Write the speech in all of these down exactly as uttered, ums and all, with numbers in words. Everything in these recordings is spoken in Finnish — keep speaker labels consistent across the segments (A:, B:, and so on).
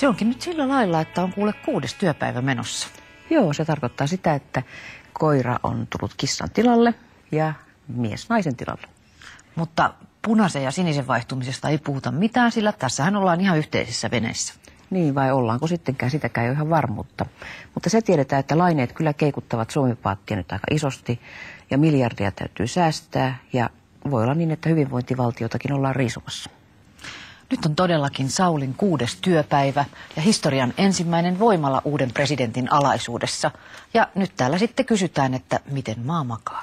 A: se onkin nyt sillä lailla, että on kuule kuudes työpäivä menossa.
B: Joo, se tarkoittaa sitä, että koira on tullut kissan tilalle ja mies naisen tilalle.
A: Mutta punaisen ja sinisen vaihtumisesta ei puhuta mitään, sillä tässähän ollaan ihan yhteisessä veneessä.
B: Niin, vai ollaanko sittenkään, sitäkään ei ole ihan varmuutta. Mutta se tiedetään, että laineet kyllä keikuttavat Suomi-paattia nyt aika isosti ja miljardia täytyy säästää ja voi olla niin, että hyvinvointivaltiotakin ollaan riisumassa.
A: Nyt on todellakin Saulin kuudes työpäivä ja historian ensimmäinen voimalla uuden presidentin alaisuudessa. Ja nyt täällä sitten kysytään, että miten maa makaa.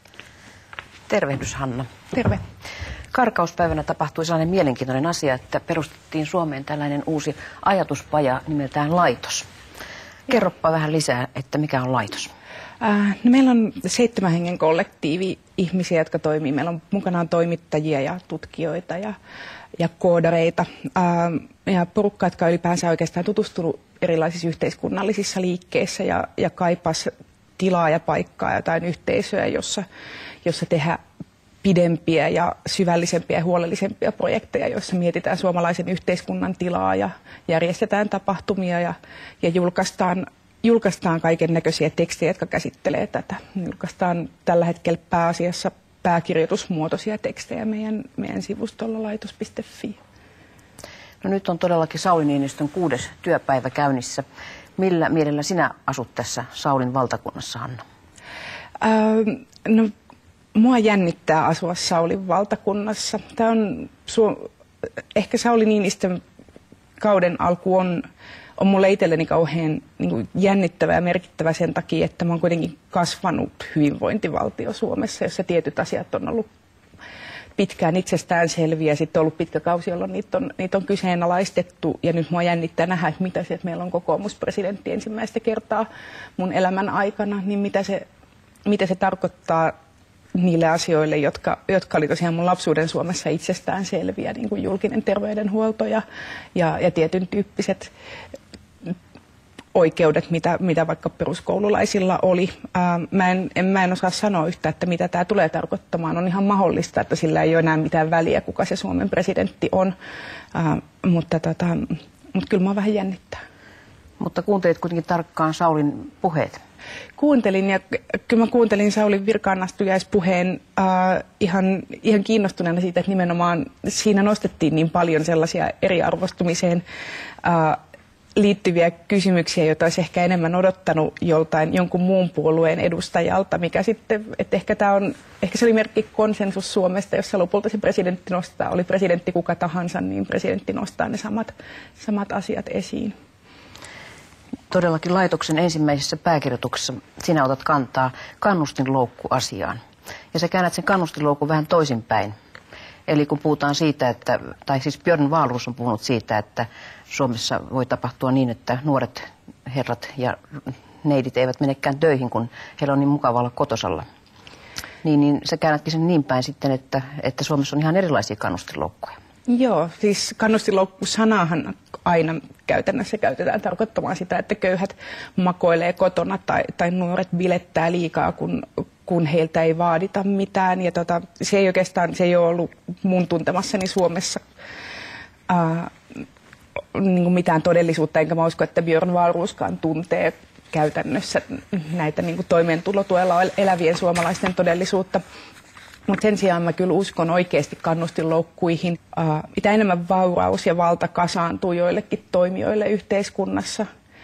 B: Tervehdys, Hanna.
C: Terve.
B: Karkauspäivänä tapahtui sellainen mielenkiintoinen asia, että perustettiin Suomeen tällainen uusi ajatuspaja nimeltään Laitos. Kerropa vähän lisää, että mikä on Laitos.
C: Äh, no meillä on seitsemän hengen kollektiivi ihmisiä, jotka toimii. Meillä on mukanaan toimittajia ja tutkijoita ja, ja koodareita. Äh, ja porukka, jotka on ylipäänsä oikeastaan tutustunut erilaisissa yhteiskunnallisissa liikkeissä ja, ja kaipas tilaa ja paikkaa, jotain yhteisöä, jossa, jossa tehdään pidempiä ja syvällisempiä ja huolellisempia projekteja, joissa mietitään suomalaisen yhteiskunnan tilaa ja järjestetään tapahtumia ja, ja julkaistaan, julkaistaan kaiken näköisiä tekstejä, jotka käsittelee tätä. Julkaistaan tällä hetkellä pääasiassa pääkirjoitusmuotoisia tekstejä meidän, meidän sivustolla laitos piste fi.
B: No nyt on todellakin Sauli Niinistön kuudes työpäivä käynnissä. Millä mielellä sinä asut tässä Saulin valtakunnassa, Hanna?
C: Öö, no, mua jännittää asua Saulin valtakunnassa. Tämä on, ehkä Sauli Niinistön kauden alku on, on mulle itselleni kauhean niin kuin jännittävä ja merkittävä sen takia, että mä oon kuitenkin kasvanut hyvinvointivaltio Suomessa, jossa tietyt asiat on ollut pitkään itsestäänselviä. Sitten on ollut pitkä kausi, jolloin niitä on, niitä on kyseenalaistettu. Ja nyt mua jännittää nähdä, että mitä se, että meillä on kokoomuspresidentti ensimmäistä kertaa mun elämän aikana, niin mitä se, mitä se tarkoittaa niille asioille, jotka, jotka oli tosiaan mun lapsuuden Suomessa itsestään selviä, niin kuin julkinen terveydenhuolto ja, ja, ja tietyn tyyppiset oikeudet, mitä, mitä vaikka peruskoululaisilla oli. Ää, mä, en, en, mä en osaa sanoa yhtä, että mitä tämä tulee tarkoittamaan. On ihan mahdollista, että sillä ei ole enää mitään väliä, kuka se Suomen presidentti on, ää, mutta, tota, mutta kyllä mä vähän jännittää.
B: Mutta kuuntelit kuitenkin tarkkaan Saulin puheet.
C: Kuuntelin ja kyllä mä kuuntelin Saulin virkaanastujaispuheen äh, ihan, ihan kiinnostuneena siitä, että nimenomaan siinä nostettiin niin paljon sellaisia eriarvostumiseen äh, liittyviä kysymyksiä, joita olisi ehkä enemmän odottanut joltain jonkun muun puolueen edustajalta, mikä sitten, että ehkä tämä on, ehkä se oli merkki konsensus Suomesta, jossa lopulta se presidentti nostaa, oli presidentti kuka tahansa, niin presidentti nostaa ne samat, samat asiat esiin.
B: Todellakin laitoksen ensimmäisessä pääkirjoituksessa sinä otat kantaa kannustinloukkuasiaan. Ja sä käännät sen kannustinloukun vähän toisinpäin. Eli kun puhutaan siitä, että, tai siis Björn Wahlroos on puhunut siitä, että Suomessa voi tapahtua niin, että nuoret herrat ja neidit eivät menekään töihin, kun heillä on niin mukava olla kotosalla. Niin, niin sä käännätkin sen niin päin sitten, että, että Suomessa on ihan erilaisia kannustinloukkuja.
C: Joo, siis kannustinloukku-sanaahan aina käytännössä käytetään tarkoittamaan sitä, että köyhät makoilee kotona tai, tai nuoret bilettää liikaa, kun, kun heiltä ei vaadita mitään. Ja tota, se ei oikeastaan, se ei ole ollut mun tuntemassani Suomessa ää, niin kuin mitään todellisuutta, enkä mä usko, että Björn Wahlrooskaan tuntee käytännössä näitä niin kuin toimeentulotuella elävien suomalaisten todellisuutta. Mutta sen sijaan mä kyllä uskon oikeasti kannustinloukkuihin. Uh, mitä enemmän vauraus ja valta kasaantuu joillekin toimijoille yhteiskunnassa,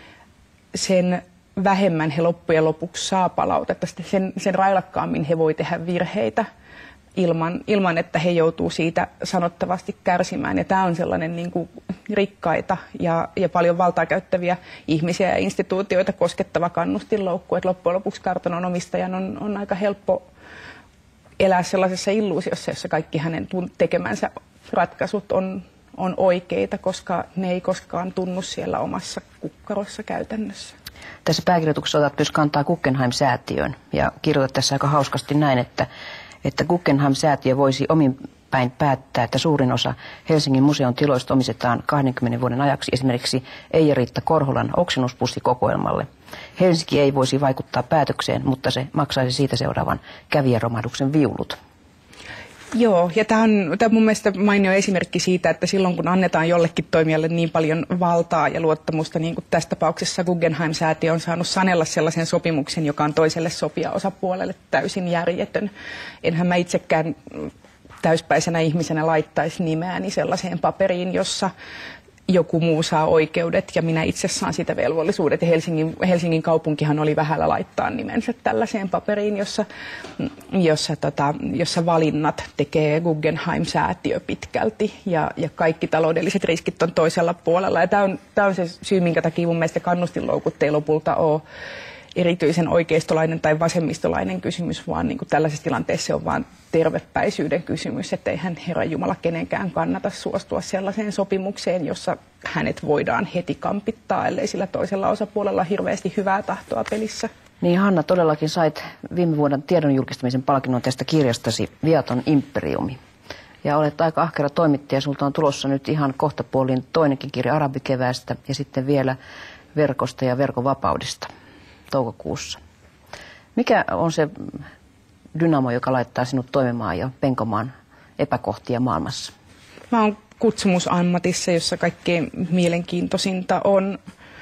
C: sen vähemmän he loppujen lopuksi saa palautetta. Sen, sen railakkaammin he voi tehdä virheitä ilman, ilman, että he joutuu siitä sanottavasti kärsimään. Ja tämä on sellainen niin kuin rikkaita ja, ja paljon valtaa käyttäviä ihmisiä ja instituutioita koskettava kannustinloukku. Että loppujen lopuksi kartanon omistajan on, on aika helppo elää sellaisessa illuusiossa, jossa kaikki hänen tekemänsä ratkaisut on, on oikeita, koska ne ei koskaan tunnu siellä omassa kukkarossa käytännössä.
B: Tässä pääkirjoituksessa otat myös kantaa Guggenheim-säätiöön ja kirjoitat tässä aika hauskasti näin, että, että Guggenheim-säätiö voisi omin päin päättää, että suurin osa Helsingin museon tiloista omistetaan kahdenkymmenen vuoden ajaksi esimerkiksi Eija-Riitta Korholan oksennuspussikokoelmalle. Helsinki ei voisi vaikuttaa päätökseen, mutta se maksaisi siitä seuraavan kävijäromahduksen viulut.
C: Joo, ja tämä on, tämä on mun mielestä mainio esimerkki siitä, että silloin kun annetaan jollekin toimijalle niin paljon valtaa ja luottamusta, niin kuin tässä tapauksessa Guggenheim-säätiö on saanut sanella sellaisen sopimuksen, joka on toiselle sopia osapuolelle täysin järjetön. Enhän mä itsekään täyspäisenä ihmisenä laittaisi nimeäni sellaiseen paperiin, jossa joku muu saa oikeudet ja minä itse saan sitä velvollisuudet. Ja Helsingin, Helsingin kaupunkihan oli vähällä laittaa nimensä tällaiseen paperiin, jossa, jossa, tota, jossa valinnat tekee Guggenheim-säätiö pitkälti ja, ja kaikki taloudelliset riskit on toisella puolella. Ja tämä on, tämä on se syy, minkä takia mun mielestä kannustinloukut ei lopulta ole erityisen oikeistolainen tai vasemmistolainen kysymys, vaan niin kuin tällaisessa tilanteessa se on vain tervepäisyyden kysymys, että eihän Herran Jumala kenenkään kannata suostua sellaiseen sopimukseen, jossa hänet voidaan heti kampittaa, ellei sillä toisella osapuolella hirveästi hyvää tahtoa pelissä.
B: Niin Hanna, todellakin sait viime vuoden tiedon julkistamisen palkinnon tästä kirjastasi Viaton imperiumi. Ja olet aika ahkera toimittaja, sulta on tulossa nyt ihan kohtapuoliin toinenkin kirja Arabikeväästä ja sitten vielä verkosta ja verkon vapaudesta toukokuussa. Mikä on se dynamo, joka laittaa sinut toimimaan ja penkomaan epäkohtia maailmassa?
C: Mä oon kutsumusammatissa, jossa kaikkein mielenkiintoisinta on,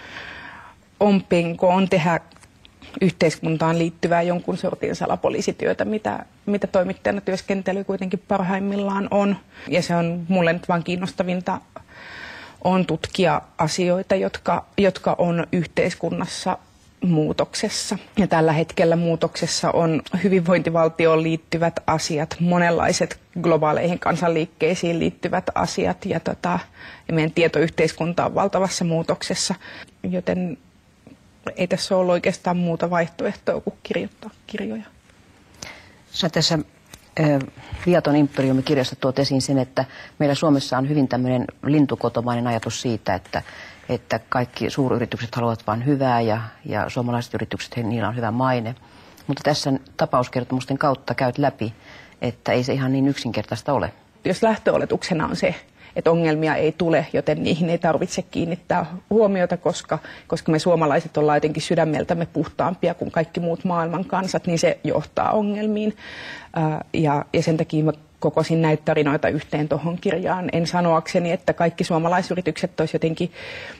C: on penko, on tehdä yhteiskuntaan liittyvää jonkun sortin salapoliisityötä, mitä, mitä toimittajana työskentely kuitenkin parhaimmillaan on. Ja se on mulle nyt vaan kiinnostavinta on tutkia asioita, jotka, jotka on yhteiskunnassa muutoksessa. Ja tällä hetkellä muutoksessa on hyvinvointivaltioon liittyvät asiat, monenlaiset globaaleihin kansanliikkeisiin liittyvät asiat ja, tota, ja meidän tietoyhteiskunta on valtavassa muutoksessa, joten ei tässä ole oikeastaan muuta vaihtoehtoa kuin kirjoittaa kirjoja.
B: Sä tässä äh, Viaton imperiumi-kirjassa tuot esiin sen, että meillä Suomessa on hyvin tämmöinen lintukotomainen ajatus siitä, että että kaikki suuryritykset haluavat vain hyvää ja, ja suomalaiset yritykset, he, niillä on hyvä maine. Mutta tässä tapauskertomusten kautta käyt läpi, että ei se ihan niin yksinkertaista ole.
C: Jos lähtöoletuksena on se, että ongelmia ei tule, joten niihin ei tarvitse kiinnittää huomiota, koska, koska me suomalaiset ollaan jotenkin sydämeltämme puhtaampia kuin kaikki muut maailman kansat, niin se johtaa ongelmiin. Ää, ja, ja sen takia mä kokosin näitä tarinoita yhteen tuohon kirjaan. En sanoakseni, että kaikki suomalaisyritykset olisivat jotenkin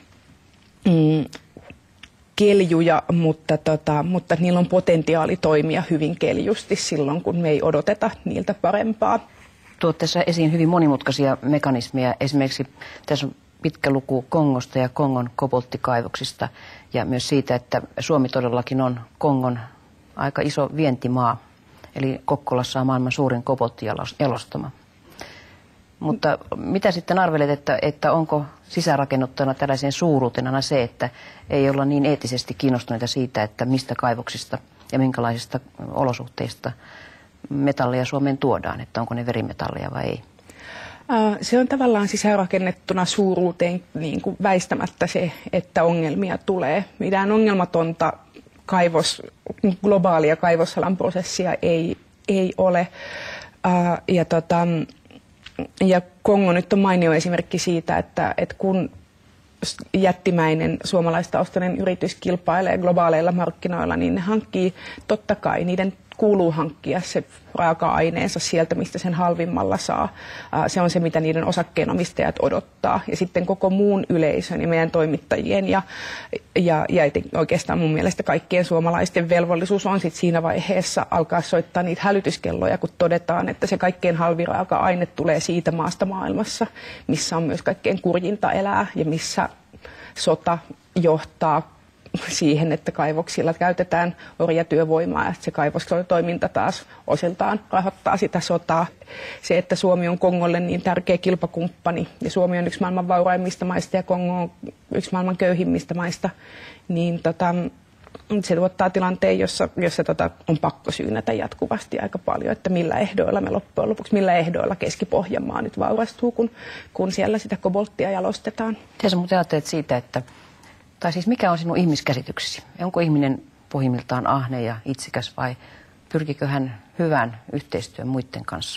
C: mm, keljuja, mutta, tota, mutta niillä on potentiaali toimia hyvin keljusti silloin, kun me ei odoteta niiltä parempaa.
B: Tuot tässä esiin hyvin monimutkaisia mekanismeja. Esimerkiksi tässä on pitkä luku Kongosta ja Kongon kobolttikaivoksista ja myös siitä, että Suomi todellakin on Kongon aika iso vientimaa. Eli Kokkolassa on maailman suurin kobolttijalostama. Mutta mitä sitten arvelet, että, että onko sisäänrakennuttuna tällaiseen suuruutena se, että ei olla niin eettisesti kiinnostuneita siitä, että mistä kaivoksista ja minkälaisista olosuhteista metalleja Suomeen tuodaan, että onko ne verimetalleja vai ei?
C: Se on tavallaan sisäänrakennettuna suuruuteen niin kuin väistämättä se, että ongelmia tulee. Mitään ongelmatonta kaivos, globaalia kaivosalan prosessia ei, ei ole. Ja, tota, ja Kongo nyt on mainio esimerkki siitä, että, että kun jättimäinen suomalaistaustainen yritys kilpailee globaaleilla markkinoilla, niin ne hankkii totta kai, niiden kuuluu hankkia se raaka-aineensa sieltä, mistä sen halvimmalla saa. Se on se, mitä niiden osakkeenomistajat odottaa. Ja sitten koko muun yleisön ja meidän toimittajien ja, ja, ja oikeastaan mun mielestä kaikkien suomalaisten velvollisuus on sit siinä vaiheessa alkaa soittaa niitä hälytyskelloja, kun todetaan, että se kaikkein halvin raaka-aine tulee siitä maasta maailmassa, missä on myös kaikkein kurjinta elää ja missä sota johtaa siihen, että kaivoksilla käytetään orjatyövoimaa ja se kaivostoiminta taas osiltaan rahoittaa sitä sotaa. Se, että Suomi on Kongolle niin tärkeä kilpakumppani ja Suomi on yksi maailman vauraimmista maista ja Kongo on yksi maailman köyhimmistä maista, niin tota, se tuottaa tilanteen, jossa, jossa tota, on pakko syynätä jatkuvasti aika paljon, että millä ehdoilla me loppujen lopuksi, millä ehdoilla Keski-Pohjanmaa nyt vaurastuu, kun, kun siellä sitä kobolttia jalostetaan.
B: Te sä muuten ajattelet siitä, että tai siis mikä on sinun ihmiskäsityksesi? Onko ihminen pohjimmiltaan ahne ja itsikäs vai pyrkikö hän hyvään yhteistyön muiden kanssa?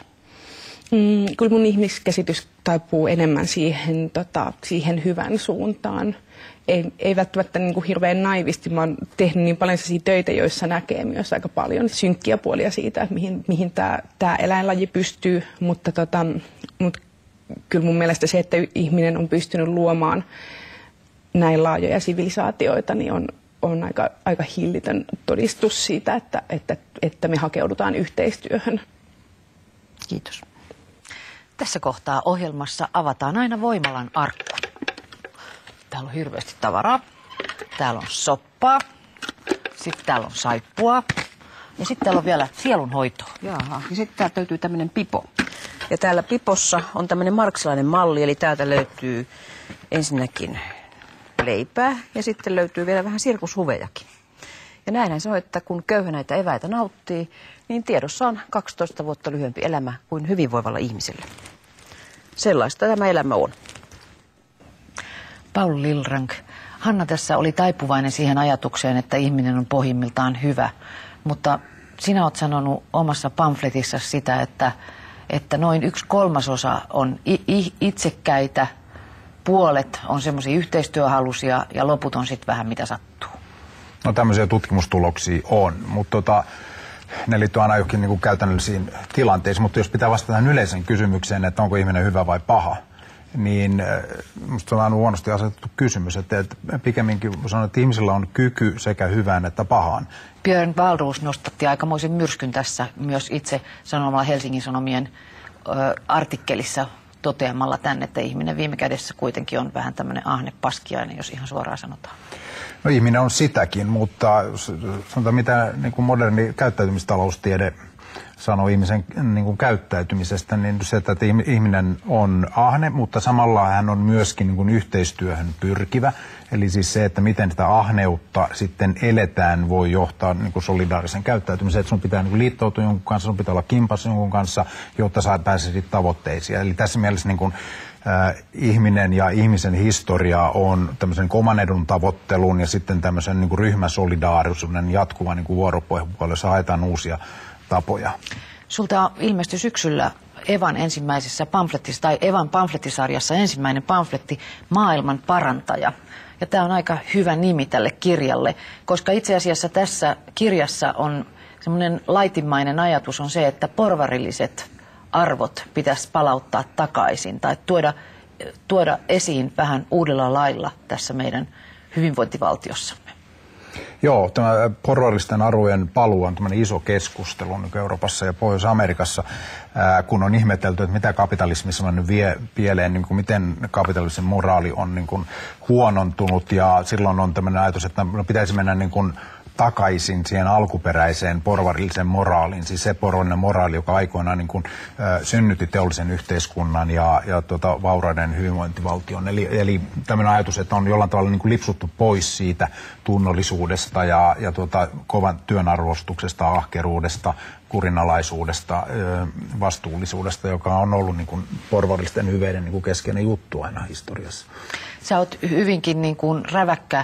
C: Mm, kyllä mun ihmiskäsitys taipuu enemmän siihen, tota, siihen hyvän suuntaan. ei, ei välttämättä niin kuin hirveän naivisti. Mä oon tehnyt niin paljon sellaisia töitä, joissa näkee myös aika paljon synkkiä puolia siitä, että mihin, mihin tämä, tämä eläinlaji pystyy. Mutta, tota, mutta kyllä mun mielestä se, että ihminen on pystynyt luomaan näin laajoja sivilisaatioita, niin on, on aika, aika hillitön todistus siitä, että, että, että me hakeudutaan yhteistyöhön.
B: Kiitos.
A: Tässä kohtaa ohjelmassa avataan aina Voimalan arkku. Täällä on hirveästi tavaraa. Täällä on soppaa. Sitten täällä on saippua. Ja sitten täällä on vielä sielunhoitoa.
B: Jaha, ja sitten täältä löytyy tämmöinen pipo. Ja täällä pipossa on tämmöinen marksilainen malli, eli täältä löytyy ensinnäkin leipää ja sitten löytyy vielä vähän sirkushuvejakin. Ja näinhän se on, että kun köyhä näitä eväitä nauttii, niin tiedossa on kaksitoista vuotta lyhyempi elämä kuin hyvinvoivalla ihmisellä. Sellaista tämä elämä on.
A: Paul Lilrank, Hanna tässä oli taipuvainen siihen ajatukseen, että ihminen on pohjimmiltaan hyvä, mutta sinä olet sanonut omassa pamfletissa sitä, että, että noin yksi kolmasosa on itsekkäitä, puolet on semmoisia yhteistyöhalusia ja loput on sitten vähän mitä sattuu.
D: No tämmöisiä tutkimustuloksia on, mutta tota, ne liittyy aina jokin niin kuin käytännöllisiin tilanteisiin, mutta jos pitää vastata tähän yleisen kysymykseen, että onko ihminen hyvä vai paha, niin musta se on aina huonosti asetettu kysymys, että, että pikemminkin sanon, että ihmisillä on kyky sekä hyvään että pahaan.
A: Björn Wahlroos nostatti aikamoisen myrskyn tässä myös itse sanomalla Helsingin Sanomien ö, artikkelissa toteamalla tänne, että ihminen viime kädessä kuitenkin on vähän tämmöinen ahne paskiainen, jos ihan suoraan sanotaan.
D: No ihminen on sitäkin, mutta sanotaan mitä niin kuin moderni käyttäytymistaloustiede sanoo ihmisen niin kuin käyttäytymisestä, niin se, että ihminen on ahne, mutta samalla hän on myöskin niin kuin yhteistyöhön pyrkivä. Eli siis se, että miten sitä ahneutta sitten eletään, voi johtaa niin kuin solidaarisen käyttäytymiseen. Että sun pitää niin kuin liittoutua jonkun kanssa, sun pitää olla kimpassa jonkun kanssa, jotta sä pääsisit tavoitteisiin. Eli tässä mielessä niin kuin, äh, ihminen ja ihmisen historia on tämmöisen oman edun tavoittelun ja sitten tämmöisen niin kuin ryhmäsolidaarisuuden jatkuva niin kuin vuoropuhelu, jossa haetaan uusia tapoja.
A: Sulta ilmestyi syksyllä Evan ensimmäisessä pamflettissa tai Evan pamflettisarjassa ensimmäinen pamfletti Maailman parantaja. Ja tämä on aika hyvä nimi tälle kirjalle, koska itse asiassa tässä kirjassa on semmoinen laitimmainen ajatus on se, että porvarilliset arvot pitäisi palauttaa takaisin tai tuoda, tuoda esiin vähän uudella lailla tässä meidän hyvinvointivaltiossamme.
D: Joo, tämä porvarillisten arvojen paluu on tämmöinen iso keskustelu niin Euroopassa ja Pohjois-Amerikassa, ää, kun on ihmetelty, että mitä kapitalismissa on nyt vie pieleen, niin kuin miten kapitalistisen moraali on niin kuin huonontunut, ja silloin on tämmöinen ajatus, että pitäisi mennä niin kuin takaisin siihen alkuperäiseen porvarilliseen moraaliin, siis se porvarillinen moraali, joka aikoinaan niin kuin, ä, synnytti teollisen yhteiskunnan ja, ja tuota, vauraiden hyvinvointivaltion. Eli, eli tämmöinen ajatus, että on jollain tavalla niin kuin lipsuttu pois siitä tunnollisuudesta ja, ja tuota, kovan työn arvostuksesta, ahkeruudesta, kurinalaisuudesta, ä, vastuullisuudesta, joka on ollut niin kuin porvarillisten hyveiden niin kuin keskeinen juttu aina historiassa.
A: Sä oot hyvinkin niin kuin räväkkä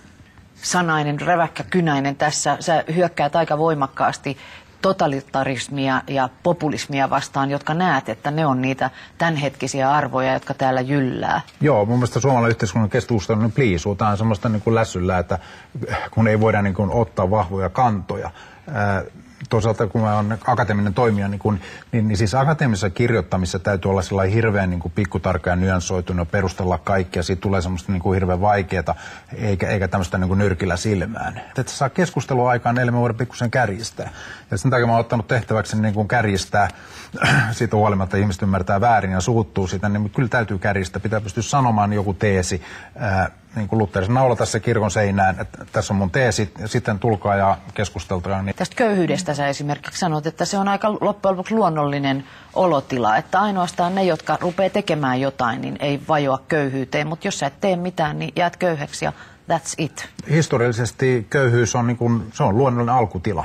A: sanainen, räväkkä kynäinen tässä. Sä hyökkäät aika voimakkaasti totalitarismia ja populismia vastaan, jotka näet, että ne on niitä tämänhetkisiä arvoja, jotka täällä jyllää.
D: Joo, mun mielestä suomalainen yhteiskunnan keskustelu niin pliisuu. Tämä on semmoista niin kuin lässyllä, että kun ei voida niin kuin ottaa vahvoja kantoja. Ää, toisaalta kun mä olen akateeminen toimija, niin, kun, niin, niin siis akateemisessa kirjoittamisessa täytyy olla sellainen hirveän niin kuin pikkutarkka ja nyansoitunut ja perustella kaikkea. Siitä tulee semmoista niin kuin hirveän vaikeaa, eikä, eikä tämmöistä niin kuin nyrkillä silmään. Että saa keskustelua aikaan, eli me voidaan pikkusen kärjistää. Ja sen takia mä oon ottanut tehtäväksi niin kuin kärjistää, siitä huolimatta ihmiset ymmärtää väärin ja suuttuu siitä, niin kyllä täytyy kärjistää. Pitää pystyä sanomaan joku teesi, ää, niin kuin Luther naulata se kirkon seinään, että tässä on mun teesit, ja sitten tulkaa ja keskusteltaan. Niin.
A: Tästä köyhyydestä sä esimerkiksi sanot, että se on aika loppujen lopuksi luonnollinen olotila, että ainoastaan ne, jotka rupeaa tekemään jotain, niin ei vajoa köyhyyteen, mutta jos sä et tee mitään, niin jäät köyhäksi ja that's it. Historiallisesti
D: köyhyys on, niin kuin, se on luonnollinen alkutila.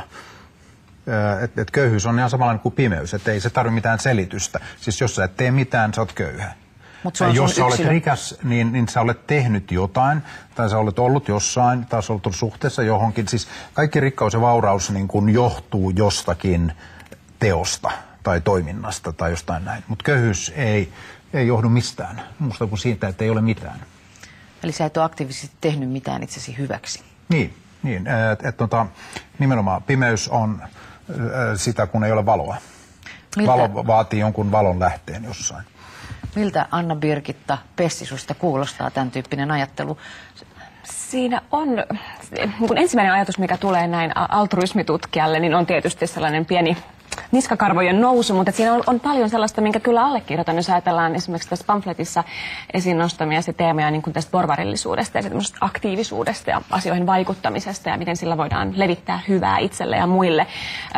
D: Et, et köyhyys on ihan samanlainen kuin pimeys, että ei se tarvitse mitään selitystä. Siis jos sä et tee mitään, sä oot köyhä. Jos sä olet rikas, niin, niin sä olet tehnyt jotain, tai sä olet ollut jossain, tai sä olet ollut suhteessa johonkin. Siis kaikki rikkaus ja vauraus niin kun johtuu jostakin teosta tai toiminnasta tai jostain näin. Mutta köyhyys ei, ei johdu mistään, muusta kuin siitä, että ei ole mitään.
A: Eli sä et ole aktiivisesti tehnyt mitään itsesi hyväksi.
D: Niin, niin että et, tota, nimenomaan pimeys on äh, sitä, kun ei ole valoa. Miltä, Valo vaatii jonkun valon lähteen jossain.
A: Miltä Anna-Birgitta Pessisusta kuulostaa tämän tyyppinen ajattelu?
E: Siinä on, kun ensimmäinen ajatus, mikä tulee näin altruismitutkijalle, niin on tietysti sellainen pieni niskakarvojen nousu, mutta siinä on, on paljon sellaista, minkä kyllä allekirjoitan, jos ajatellaan esimerkiksi tässä pamfletissa esiin nostamia teemoja niin kuin tästä porvarillisuudesta ja aktiivisuudesta ja asioihin vaikuttamisesta ja miten sillä voidaan levittää hyvää itselle ja muille.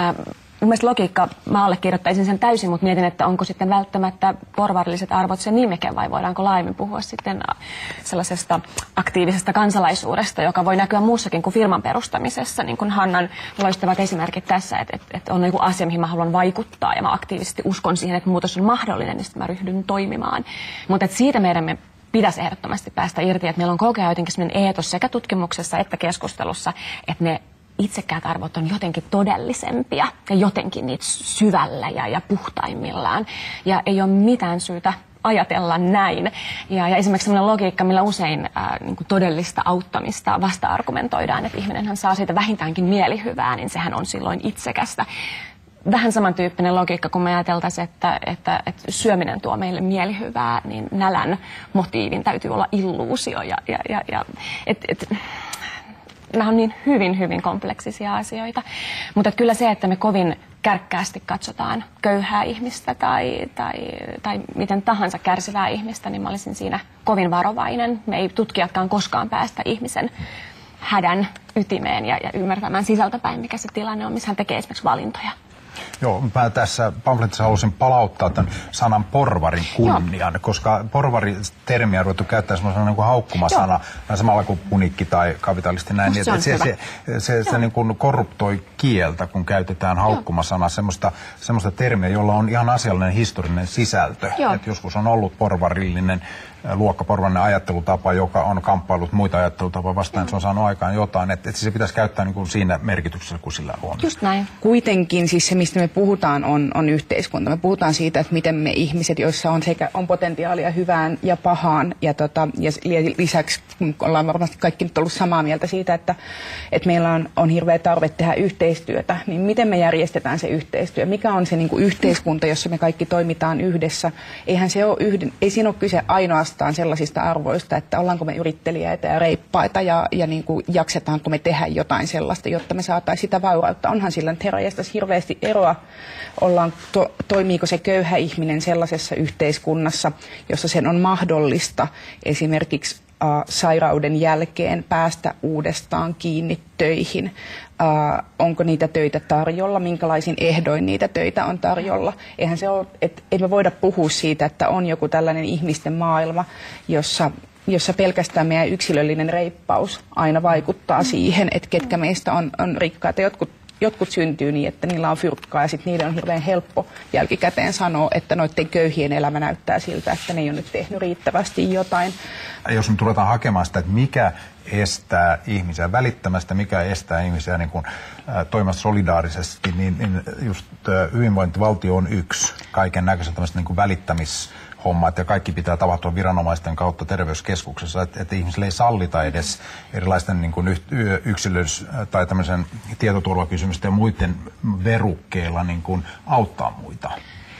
E: Mun mielestä logiikka, mä allekirjoittaisin sen täysin, mutta mietin, että onko sitten välttämättä porvarilliset arvot se nimike vai voidaanko laajemmin puhua sitten sellaisesta aktiivisesta kansalaisuudesta, joka voi näkyä muussakin kuin firman perustamisessa. Niin kuin Hannan loistavat esimerkit tässä, että, että, että on joku asia, mihin mä haluan vaikuttaa ja mä aktiivisesti uskon siihen, että muutos on mahdollinen, niin sitten mä ryhdyn toimimaan. Mutta siitä meidän me pitäisi ehdottomasti päästä irti, että meillä on koko ajan jotenkin sellainen eetos sekä tutkimuksessa että keskustelussa, että ne itsekkäät arvot on jotenkin todellisempia ja jotenkin niitä syvällä ja, ja puhtaimmillaan. Ja ei ole mitään syytä ajatella näin. Ja, ja esimerkiksi sellainen logiikka, millä usein ää, niin kuin todellista auttamista vasta-argumentoidaan, että ihminenhän saa siitä vähintäänkin mielihyvää, niin sehän on silloin itsekästä. Vähän samantyyppinen logiikka, kun me ajateltaisiin, että, että, että syöminen tuo meille mielihyvää, niin nälän motiivin täytyy olla illuusio. Ja, ja, ja, ja, et, et, nämä on niin hyvin, hyvin kompleksisia asioita. Mutta kyllä se, että me kovin kärkkäästi katsotaan köyhää ihmistä tai, tai, tai miten tahansa kärsivää ihmistä, niin mä olisin siinä kovin varovainen. Me ei tutkijatkaan koskaan päästä ihmisen hädän ytimeen ja, ja ymmärtämään sisältäpäin, mikä se tilanne on, missä hän tekee esimerkiksi valintoja.
D: Joo, mä tässä pamfletissa haluaisin palauttaa tämän sanan porvarin kunnian, Joo. koska porvari-termiä on ruvettu käyttää semmoisena niin kuin haukkumasana, samalla kuin punikki tai kapitalisti näin. Niin, se, se, se, se, se niin kuin korruptoi kieltä, kun käytetään haukkumasana, semmoista, semmoista termiä, jolla on ihan asiallinen historiallinen sisältö. Et joskus on ollut porvarillinen luokkaporvainen ajattelutapa, joka on kamppailut muita ajattelutapoja vastaan, että se on saanut aikaan jotain, että, että se pitäisi käyttää niin kuin siinä merkityksessä, kun sillä on.
E: Just näin.
C: Kuitenkin siis se, mistä me puhutaan, on, on yhteiskunta. Me puhutaan siitä, että miten me ihmiset, joissa on sekä on potentiaalia hyvään ja pahaan, ja, tota, ja lisäksi ollaan varmasti kaikki nyt ollut samaa mieltä siitä, että, että meillä on, on hirveä tarve tehdä yhteistyötä, niin miten me järjestetään se yhteistyö? Mikä on se niin kuin yhteiskunta, jossa me kaikki toimitaan yhdessä? Eihän se ole yhden, ei siinä ole kyse ainoastaan sellaisista arvoista, että ollaanko me yritteliäitä ja reippaita ja, ja niin kuin jaksetaanko me tehdä jotain sellaista, jotta me saataisiin sitä vaurautta. Onhan sillä nyt herranjestas hirveästi eroa, ollaan, to, toimiiko se köyhä ihminen sellaisessa yhteiskunnassa, jossa sen on mahdollista esimerkiksi Uh, sairauden jälkeen päästä uudestaan kiinni töihin. Uh, onko niitä töitä tarjolla, minkälaisin ehdoin niitä töitä on tarjolla. Eihän se ole, et, ei me voida puhua siitä, että on joku tällainen ihmisten maailma, jossa, jossa pelkästään meidän yksilöllinen reippaus aina vaikuttaa siihen, että ketkä meistä on, on rikkaita. Jotkut Jotkut syntyy niin, että niillä on fyrkkaa ja sitten niiden on hirveän helppo jälkikäteen sanoa, että noiden köyhien elämä näyttää siltä, että ne ei ole nyt tehnyt riittävästi jotain.
D: Jos nyt ruvetaan hakemaan sitä, että mikä estää ihmisiä välittämästä, mikä estää ihmisiä niin kuin, ä, toimimasta solidaarisesti, niin, niin just ä, hyvinvointivaltio on yksi kaiken näköistä tämmöistä niin kuin välittämishommat ja kaikki pitää tapahtua viranomaisten kautta terveyskeskuksessa, että, että ihmisille ei sallita edes erilaisten niin kuin yksilöys- tai tämmöisen tietoturvakysymysten ja muiden verukkeilla niin kuin auttaa muita.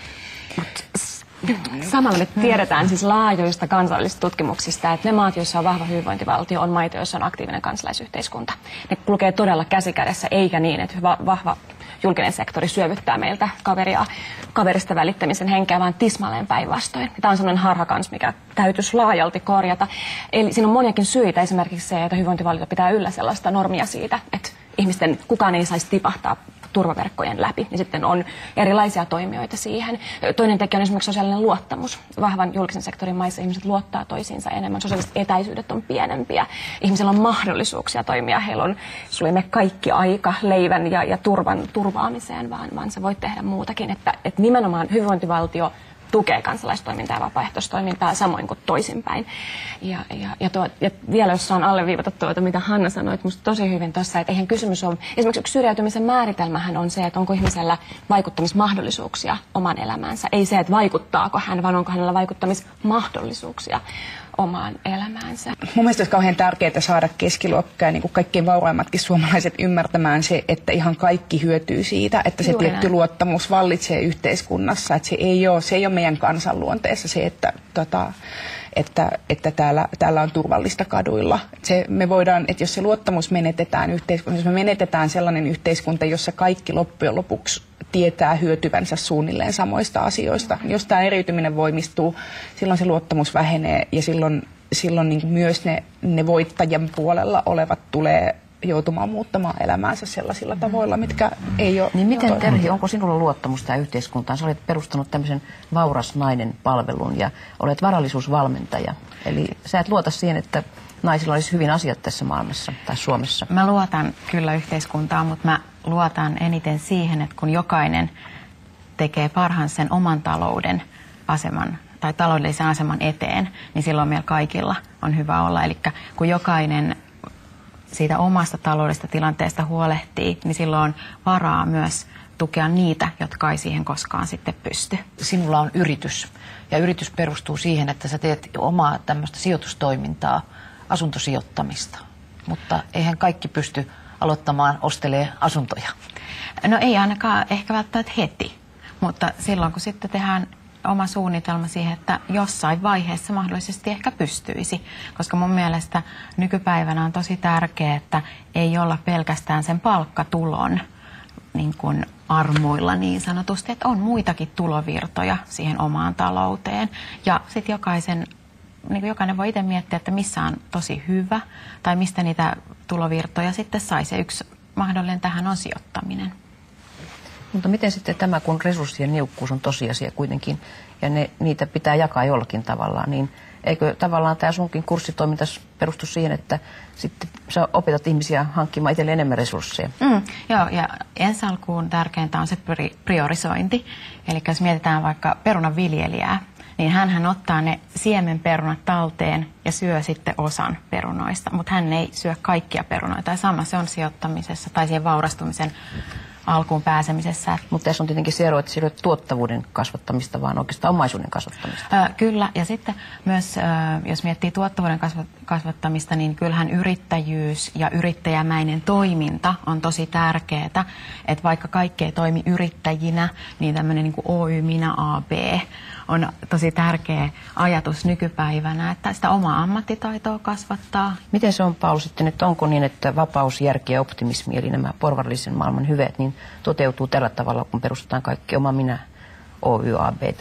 E: Samalla me tiedetään siis laajoista kansallisista tutkimuksista, että ne maat, joissa on vahva hyvinvointivaltio, on maita, joissa on aktiivinen kansalaisyhteiskunta. Ne kulkee todella käsi kädessä, eikä niin, että hyvä, vahva julkinen sektori syövyttää meiltä kaveria, kaverista välittämisen henkeä, vaan tismalleen päinvastoin. Tämä on sellainen harha kans, mikä täytyisi laajalti korjata. Eli siinä on moniakin syitä, esimerkiksi se, että hyvinvointivaltio pitää yllä sellaista normia siitä, että ihmisten kukaan ei saisi tipahtaa turvaverkkojen läpi, niin sitten on erilaisia toimijoita siihen. Toinen tekijä on esimerkiksi sosiaalinen luottamus. Vahvan julkisen sektorin maissa ihmiset luottaa toisiinsa enemmän. Sosiaaliset etäisyydet on pienempiä. Ihmisillä on mahdollisuuksia toimia. Heillä on, sulla ei mene kaikki aika leivän ja, ja turvan turvaamiseen, vaan, vaan sä voit tehdä muutakin. Että, että nimenomaan hyvinvointivaltio tukee kansalaistoimintaa ja vapaaehtoistoimintaa samoin kuin toisinpäin. Ja, ja, ja, tuo, ja vielä jos saan alleviivata tuota, mitä Hanna sanoi, että musta tosi hyvin tuossa, että eihän kysymys ole, esimerkiksi yksi syrjäytymisen määritelmähän on se, että onko ihmisellä vaikuttamismahdollisuuksia oman elämäänsä. Ei se, että vaikuttaako hän, vaan onko hänellä vaikuttamismahdollisuuksia omaan elämäänsä.
C: Mun mielestä olisi kauhean tärkeää saada keskiluokka ja niin kuin kaikkein vauraimmatkin suomalaiset ymmärtämään se, että ihan kaikki hyötyy siitä, että se
E: Juuri
C: tietty
E: näin.
C: luottamus vallitsee yhteiskunnassa. Että se ei ole, se ei ole meidän kansanluonteessa se, että, tota, että, että täällä, täällä on turvallista kaduilla. Se, me voidaan, että jos se luottamus menetetään yhteiskunnassa, jos me menetetään sellainen yhteiskunta, jossa kaikki loppujen lopuksi tietää hyötyvänsä suunnilleen samoista asioista. Jos tämä eriytyminen voimistuu, silloin se luottamus vähenee ja silloin, silloin niin kuin myös ne, ne voittajan puolella olevat tulee joutumaan muuttamaan elämäänsä sellaisilla tavoilla, mitkä ei ole...
B: Niin miten,
C: toivon.
B: Terhi, onko sinulla luottamusta yhteiskuntaan? Sä olet perustanut tämmöisen Vauras nainen -palvelun ja olet varallisuusvalmentaja. Eli sä et luota siihen, että naisilla olisi hyvin asiat tässä maailmassa tai Suomessa.
F: Mä luotan kyllä yhteiskuntaan, mutta mä luotan eniten siihen, että kun jokainen tekee parhaan sen oman talouden aseman tai taloudellisen aseman eteen, niin silloin meillä kaikilla on hyvä olla. Eli kun jokainen siitä omasta taloudesta tilanteesta huolehtii, niin silloin on varaa myös tukea niitä, jotka ei siihen koskaan sitten pysty.
A: Sinulla on yritys ja yritys perustuu siihen, että sä teet omaa tämmöistä sijoitustoimintaa, asuntosijoittamista, mutta eihän kaikki pysty aloittamaan ostelee asuntoja.
F: No ei ainakaan ehkä välttämättä heti, mutta silloin kun sitten tehdään oma suunnitelma siihen, että jossain vaiheessa mahdollisesti ehkä pystyisi. Koska mun mielestä nykypäivänä on tosi tärkeää, että ei olla pelkästään sen palkkatulon niin kuin armoilla niin sanotusti, että on muitakin tulovirtoja siihen omaan talouteen. Ja sitten jokaisen, niin kuin jokainen voi itse miettiä, että missä on tosi hyvä tai mistä niitä tulovirtoja sitten saisi. Ja yksi mahdollinen tähän on sijoittaminen.
B: Mutta miten sitten tämä, kun resurssien niukkuus on tosiasia kuitenkin, ja ne, niitä pitää jakaa jollakin tavalla, niin eikö tavallaan tämä sunkin kurssitoiminta perustu siihen, että sitten sä opetat ihmisiä hankkimaan itselle enemmän resursseja?
F: Mm, joo, ja ensi alkuun tärkeintä on se priorisointi. Eli jos mietitään vaikka perunanviljelijää, niin hänhän ottaa ne siemenperunat talteen ja syö sitten osan perunoista, mutta hän ei syö kaikkia perunoita. Ja sama se on sijoittamisessa tai siihen vaurastumisen alkuun pääsemisessä.
B: Mutta tässä on tietenkin se ero, että se ei ole tuottavuuden kasvattamista, vaan oikeastaan omaisuuden kasvattamista.
F: Ö, kyllä, ja sitten myös, ö, jos miettii tuottavuuden kasvattamista, niin kyllähän yrittäjyys ja yrittäjämäinen toiminta on tosi tärkeää. Että vaikka kaikki ei toimi yrittäjinä, niin tämmöinen niin kuin Oy Minä A B on tosi tärkeä ajatus nykypäivänä, että sitä omaa ammattitaitoa kasvattaa.
B: Miten se on, Paul, sitten, että onko niin, että vapaus, järki ja optimismi, eli nämä porvarillisen maailman hyveet, niin toteutuu tällä tavalla, kun perustetaan kaikki oma minä Oy A B:tä?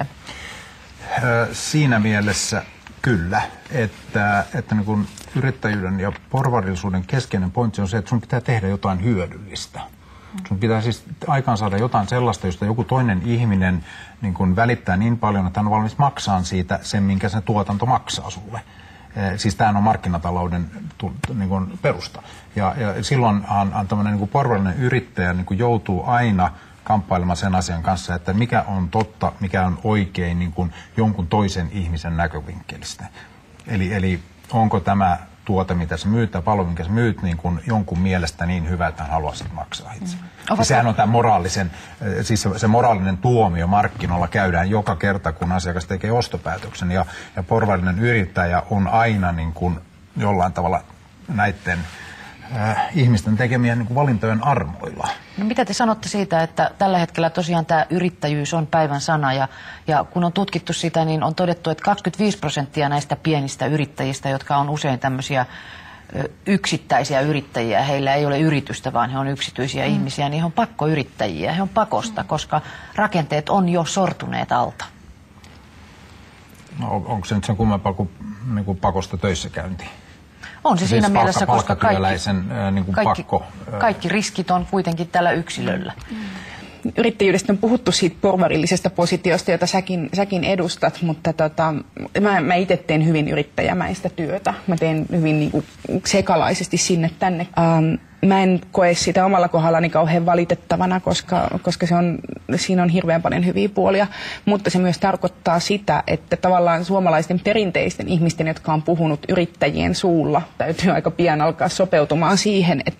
D: Siinä mielessä kyllä, että, että niin kun yrittäjyyden ja porvarillisuuden keskeinen pointti on se, että sun pitää tehdä jotain hyödyllistä. Sun pitää siis aikaansaada jotain sellaista, josta joku toinen ihminen niin kun välittää niin paljon, että hän on valmis maksaa siitä sen, minkä se tuotanto maksaa sulle. Siis tämä on markkinatalouden niin kun perusta. Ja, ja silloinhan tämmöinen niin kun porvarillinen yrittäjä niin kun joutuu aina kamppailemaan sen asian kanssa, että mikä on totta, mikä on oikein niin kun jonkun toisen ihmisen näkövinkkelistä. Eli, eli onko tämä tuote, mitä sä myyt, tai palvelu, minkä sä myyt, niin kun jonkun mielestä niin hyvä, että hän haluaa sitä maksaa itse. Mm. Ja sehän on tämä moraalisen, siis se, se moraalinen tuomio markkinoilla käydään joka kerta, kun asiakas tekee ostopäätöksen. Ja, ja porvarillinen yrittäjä on aina niin kun jollain tavalla näiden äh, ihmisten tekemien niin kun valintojen armoilla.
A: No mitä te sanotte siitä, että tällä hetkellä tosiaan tämä yrittäjyys on päivän sana ja, ja kun on tutkittu sitä, niin on todettu, että kaksikymmentäviisi prosenttia näistä pienistä yrittäjistä, jotka on usein tämmöisiä ö, yksittäisiä yrittäjiä, heillä ei ole yritystä, vaan he on yksityisiä mm. ihmisiä, niin he on pakkoyrittäjiä, he on pakosta, mm. koska rakenteet on jo sortuneet alta.
D: No, onko se nyt sen kummempaa kuin, niin kuin pakosta töissä käynti?
A: On se siis siinä mielessä, koska kaikki,
D: niin kuin
A: kaikki,
D: pakko,
A: kaikki riskit on kuitenkin tällä yksilöllä. Mm.
C: Yrittäjyydestä on puhuttu siitä porvarillisesta positiosta, jota säkin, säkin edustat, mutta tota, mä, mä itse teen hyvin yrittäjämäistä työtä. Mä teen hyvin niin kuin sekalaisesti sinne tänne. Ähm, mä en koe sitä omalla kohdallani kauhean valitettavana, koska, koska se on, siinä on hirveän paljon hyviä puolia, mutta se myös tarkoittaa sitä, että tavallaan suomalaisten perinteisten ihmisten, jotka on puhunut yrittäjien suulla, täytyy aika pian alkaa sopeutumaan siihen, että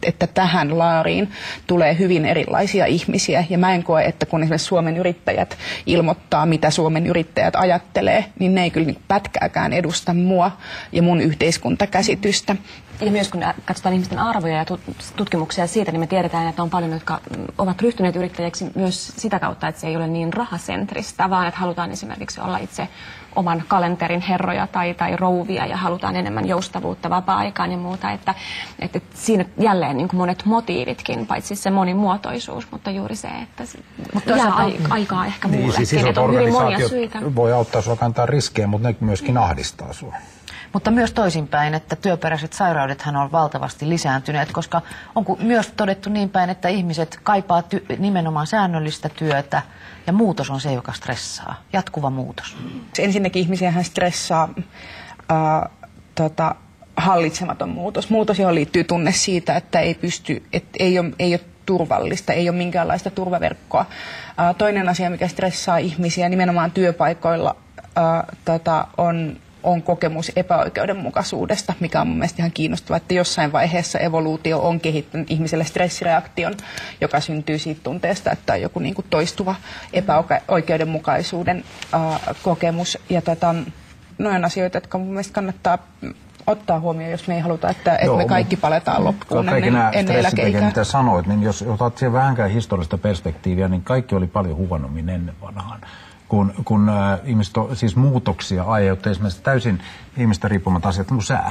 C: että tähän laariin tulee hyvin erilaisia ihmisiä. Ja mä en koe, että kun esimerkiksi Suomen yrittäjät ilmoittaa, mitä Suomen yrittäjät ajattelee, niin ne ei kyllä pätkääkään edusta mua ja mun yhteiskuntakäsitystä.
E: Ja myös kun katsotaan ihmisten arvoja ja tutkimuksia siitä, niin me tiedetään, että on paljon, jotka ovat ryhtyneet yrittäjäksi myös sitä kautta, että se ei ole niin rahasentristä, vaan että halutaan esimerkiksi olla itse oman kalenterin herroja tai, tai rouvia ja halutaan enemmän joustavuutta vapaa-aikaan ja muuta. Että, että siinä jälleen niin kuin monet motiivitkin, paitsi se monimuotoisuus, mutta juuri se, että se mutta jää on... aikaa ehkä
D: niin,
E: muullekin.
D: Siis isot
E: on hyvin monia
D: organisaatiot
E: syitä.
D: Voi auttaa sinua kantaa riskejä, mutta ne myöskin ahdistaa sinua.
A: Mutta myös toisinpäin, että työperäiset sairaudethan on valtavasti lisääntyneet, koska on myös todettu niin päin, että ihmiset kaipaa ty- nimenomaan säännöllistä työtä ja muutos on se, joka stressaa. Jatkuva muutos.
C: Ensinnäkin ihmisiähän stressaa äh, tota, hallitsematon muutos. Muutos, johon liittyy tunne siitä, että ei pysty, että ei ole, ei ole turvallista, ei ole minkäänlaista turvaverkkoa. Äh, toinen asia, mikä stressaa ihmisiä nimenomaan työpaikoilla, äh, tota, on on kokemus epäoikeudenmukaisuudesta, mikä on mun mielestä ihan kiinnostavaa, että jossain vaiheessa evoluutio on kehittänyt ihmiselle stressireaktion, joka syntyy siitä tunteesta, että on joku niin kuin toistuva epäoikeudenmukaisuuden äh, kokemus. Ja tota, noin on asioita, jotka mun mielestä kannattaa ottaa huomioon, jos me ei haluta, että, että me kaikki paletaan loppuun ennen, ennen eläkeikää.
D: Mitä sanoit, niin jos otat siihen vähänkään historiallista perspektiiviä, niin kaikki oli paljon huonommin ennen vanhaan. Kun, kun äh, ihmiset, siis muutoksia aiheutti esimerkiksi täysin ihmistä riippumatta asiat, niin kuin sää.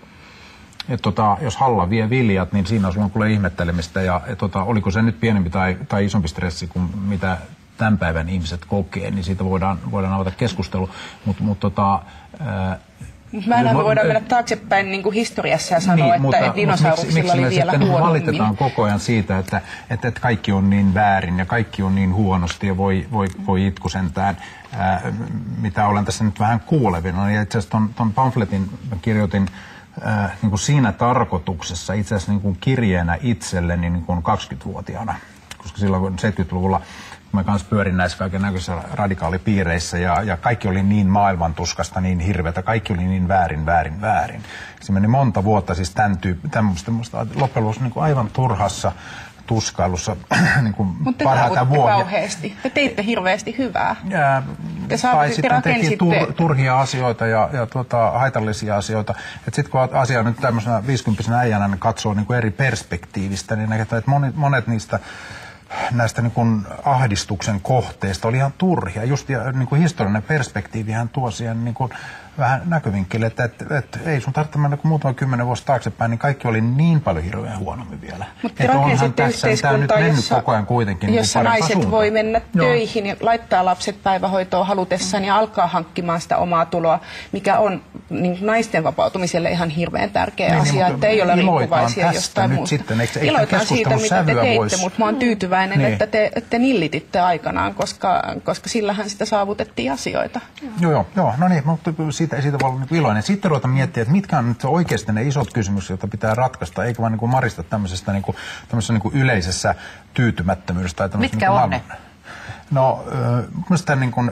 D: Et tota, jos Halla vie viljat, niin siinä on sulla kuule ihmettelemistä. Ja et tota, oliko se nyt pienempi tai, tai isompi stressi kuin mitä tämän päivän ihmiset kokee, niin siitä voidaan, voidaan avata keskustelu. Mutta mut, tota, äh,
C: Mä en me voidaan mennä taaksepäin niin kuin historiassa ja sanoa, niin, että, mutta, että dinosauruksilla oli vielä huonommin.
D: Valitetaan koko ajan siitä, että, että, että kaikki on niin väärin ja kaikki on niin huonosti ja voi, voi, voi itku sentään, ää, mitä olen tässä nyt vähän kuulevina. Ja itse asiassa ton, ton pamfletin kirjoitin ää, niin kuin siinä tarkoituksessa itse asiassa niin kuin kirjeenä itselleni niin kuin kaksikymmentävuotiaana, koska silloin seitsemänkymmentäluvulla mä kanssa pyörin näissä kaiken näköisissä radikaalipiireissä ja, ja kaikki oli niin maailmantuskasta, niin hirveätä, kaikki oli niin väärin, väärin, väärin. Se meni monta vuotta siis tämän tyyppi, tämmöistä loppujen lopuksi niin kuin aivan turhassa tuskailussa niin kuin
C: mutta te saavutte kauheasti. Te teitte hirveästi hyvää.
D: Ja,
C: te
D: tai sitten teki tur, turhia asioita ja, ja tuota, haitallisia asioita. Sitten kun asia nyt tämmöisenä viisikymppisenä äijänä niin katsoo niin kuin eri perspektiivistä, niin näkee, että monet, monet niistä näistä niin kuin ahdistuksen kohteista oli ihan turhia. Just ja, niin kuin historiallinen perspektiivihän tuo siihen niin kuin vähän näkövinkkille, että et, et, ei sun tarvitse mennä kuin muutama kymmenen vuotta taaksepäin, niin kaikki oli niin paljon hirveän huonommin vielä.
C: Mutta rakensitte yhteiskuntaa, jossa, koko ajan kuitenkin jossa naiset suuntaan. Voi mennä Joo. töihin ja laittaa lapset päivähoitoon halutessaan ja alkaa hankkimaan sitä omaa tuloa, mikä on niin naisten vapautumiselle ihan hirveän tärkeä niin, asia, niin, että ei ole riippuvaisia jostain muusta.
D: Sitten, eikö,
C: iloitaan siitä, mitä te teitte, voisi... mutta mä oon tyytyväinen, niin. että te, te nillititte aikanaan, koska, koska sillähän sitä saavutettiin asioita.
D: Joo, joo, joo. No niin, mutta siitä, siitä voi olla niin iloinen. Sitten ruvetaan miettiä, että mitkä on nyt oikeasti ne isot kysymykset, joita pitää ratkaista, eikä vaan niin kuin marista tämmöisestä niin kuin, niin kuin yleisessä tyytymättömyydessä. Tai
A: mitkä
D: niin
A: on ne?
D: No, mielestäni niin kuin,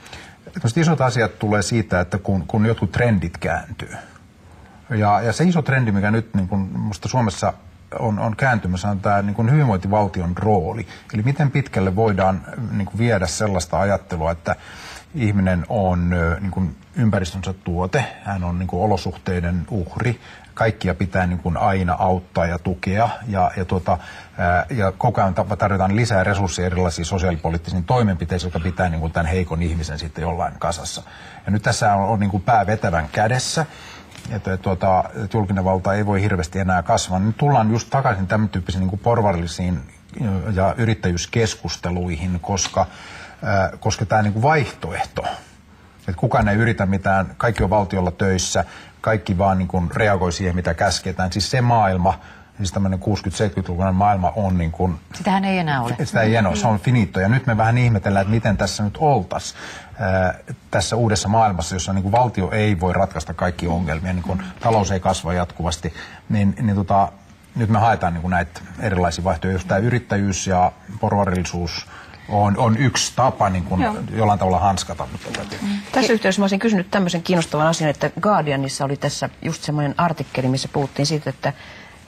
D: isot asiat tulee siitä, että kun, kun jotkut trendit kääntyy. Ja, ja se iso trendi, mikä nyt niin kuin musta Suomessa on, on kääntymässä, on tämä niin kuin hyvinvointivaltion rooli. Eli miten pitkälle voidaan niin kuin viedä sellaista ajattelua, että ihminen on niin kuin ympäristönsä tuote, hän on niin kuin olosuhteiden uhri, kaikkia pitää niin kuin aina auttaa ja tukea ja, ja, tuota, ää, ja koko ajan tarvitaan lisää resursseja erilaisiin sosiaalipoliittisiin toimenpiteisiin, jotka pitää niin kuin tämän heikon ihmisen sitten jollain kasassa. Ja nyt tässä on, on niin kuin pää vetävän kädessä, että, tuota, että julkinen valta ei voi hirveästi enää kasvaa. Nyt tullaan just takaisin tämän tyyppisiin niin kuin porvarillisiin ja yrittäjyyskeskusteluihin, koska koska tämä niin kuin vaihtoehto, että kukaan ei yritä mitään, kaikki on valtiolla töissä, kaikki vaan niin kuin reagoi siihen, mitä käsketään. Siis se maailma, siis tämmöinen kuusikymmentä-seitsemänkymmentälukuinen maailma on niin kuin...
A: Sitähän ei enää ole.
D: Sitä ei enää ole, se on finito. Ja nyt me vähän ihmetellään, että miten tässä nyt oltaisiin tässä uudessa maailmassa, jossa niin kuin valtio ei voi ratkaista kaikki ongelmia, niin kuin talous ei kasva jatkuvasti, niin, niin tota, nyt me haetaan niin kuin näitä erilaisia vaihtoehtoja, jos tämä yrittäjyys ja porvarillisuus On, on yksi tapa niin kuin jollain tavalla hanskata.
B: Mm. Tässä yhteydessä mä olisin kysynyt tämmöisen kiinnostavan asian, että Guardianissa oli tässä just semmoinen artikkeli, missä puhuttiin siitä, että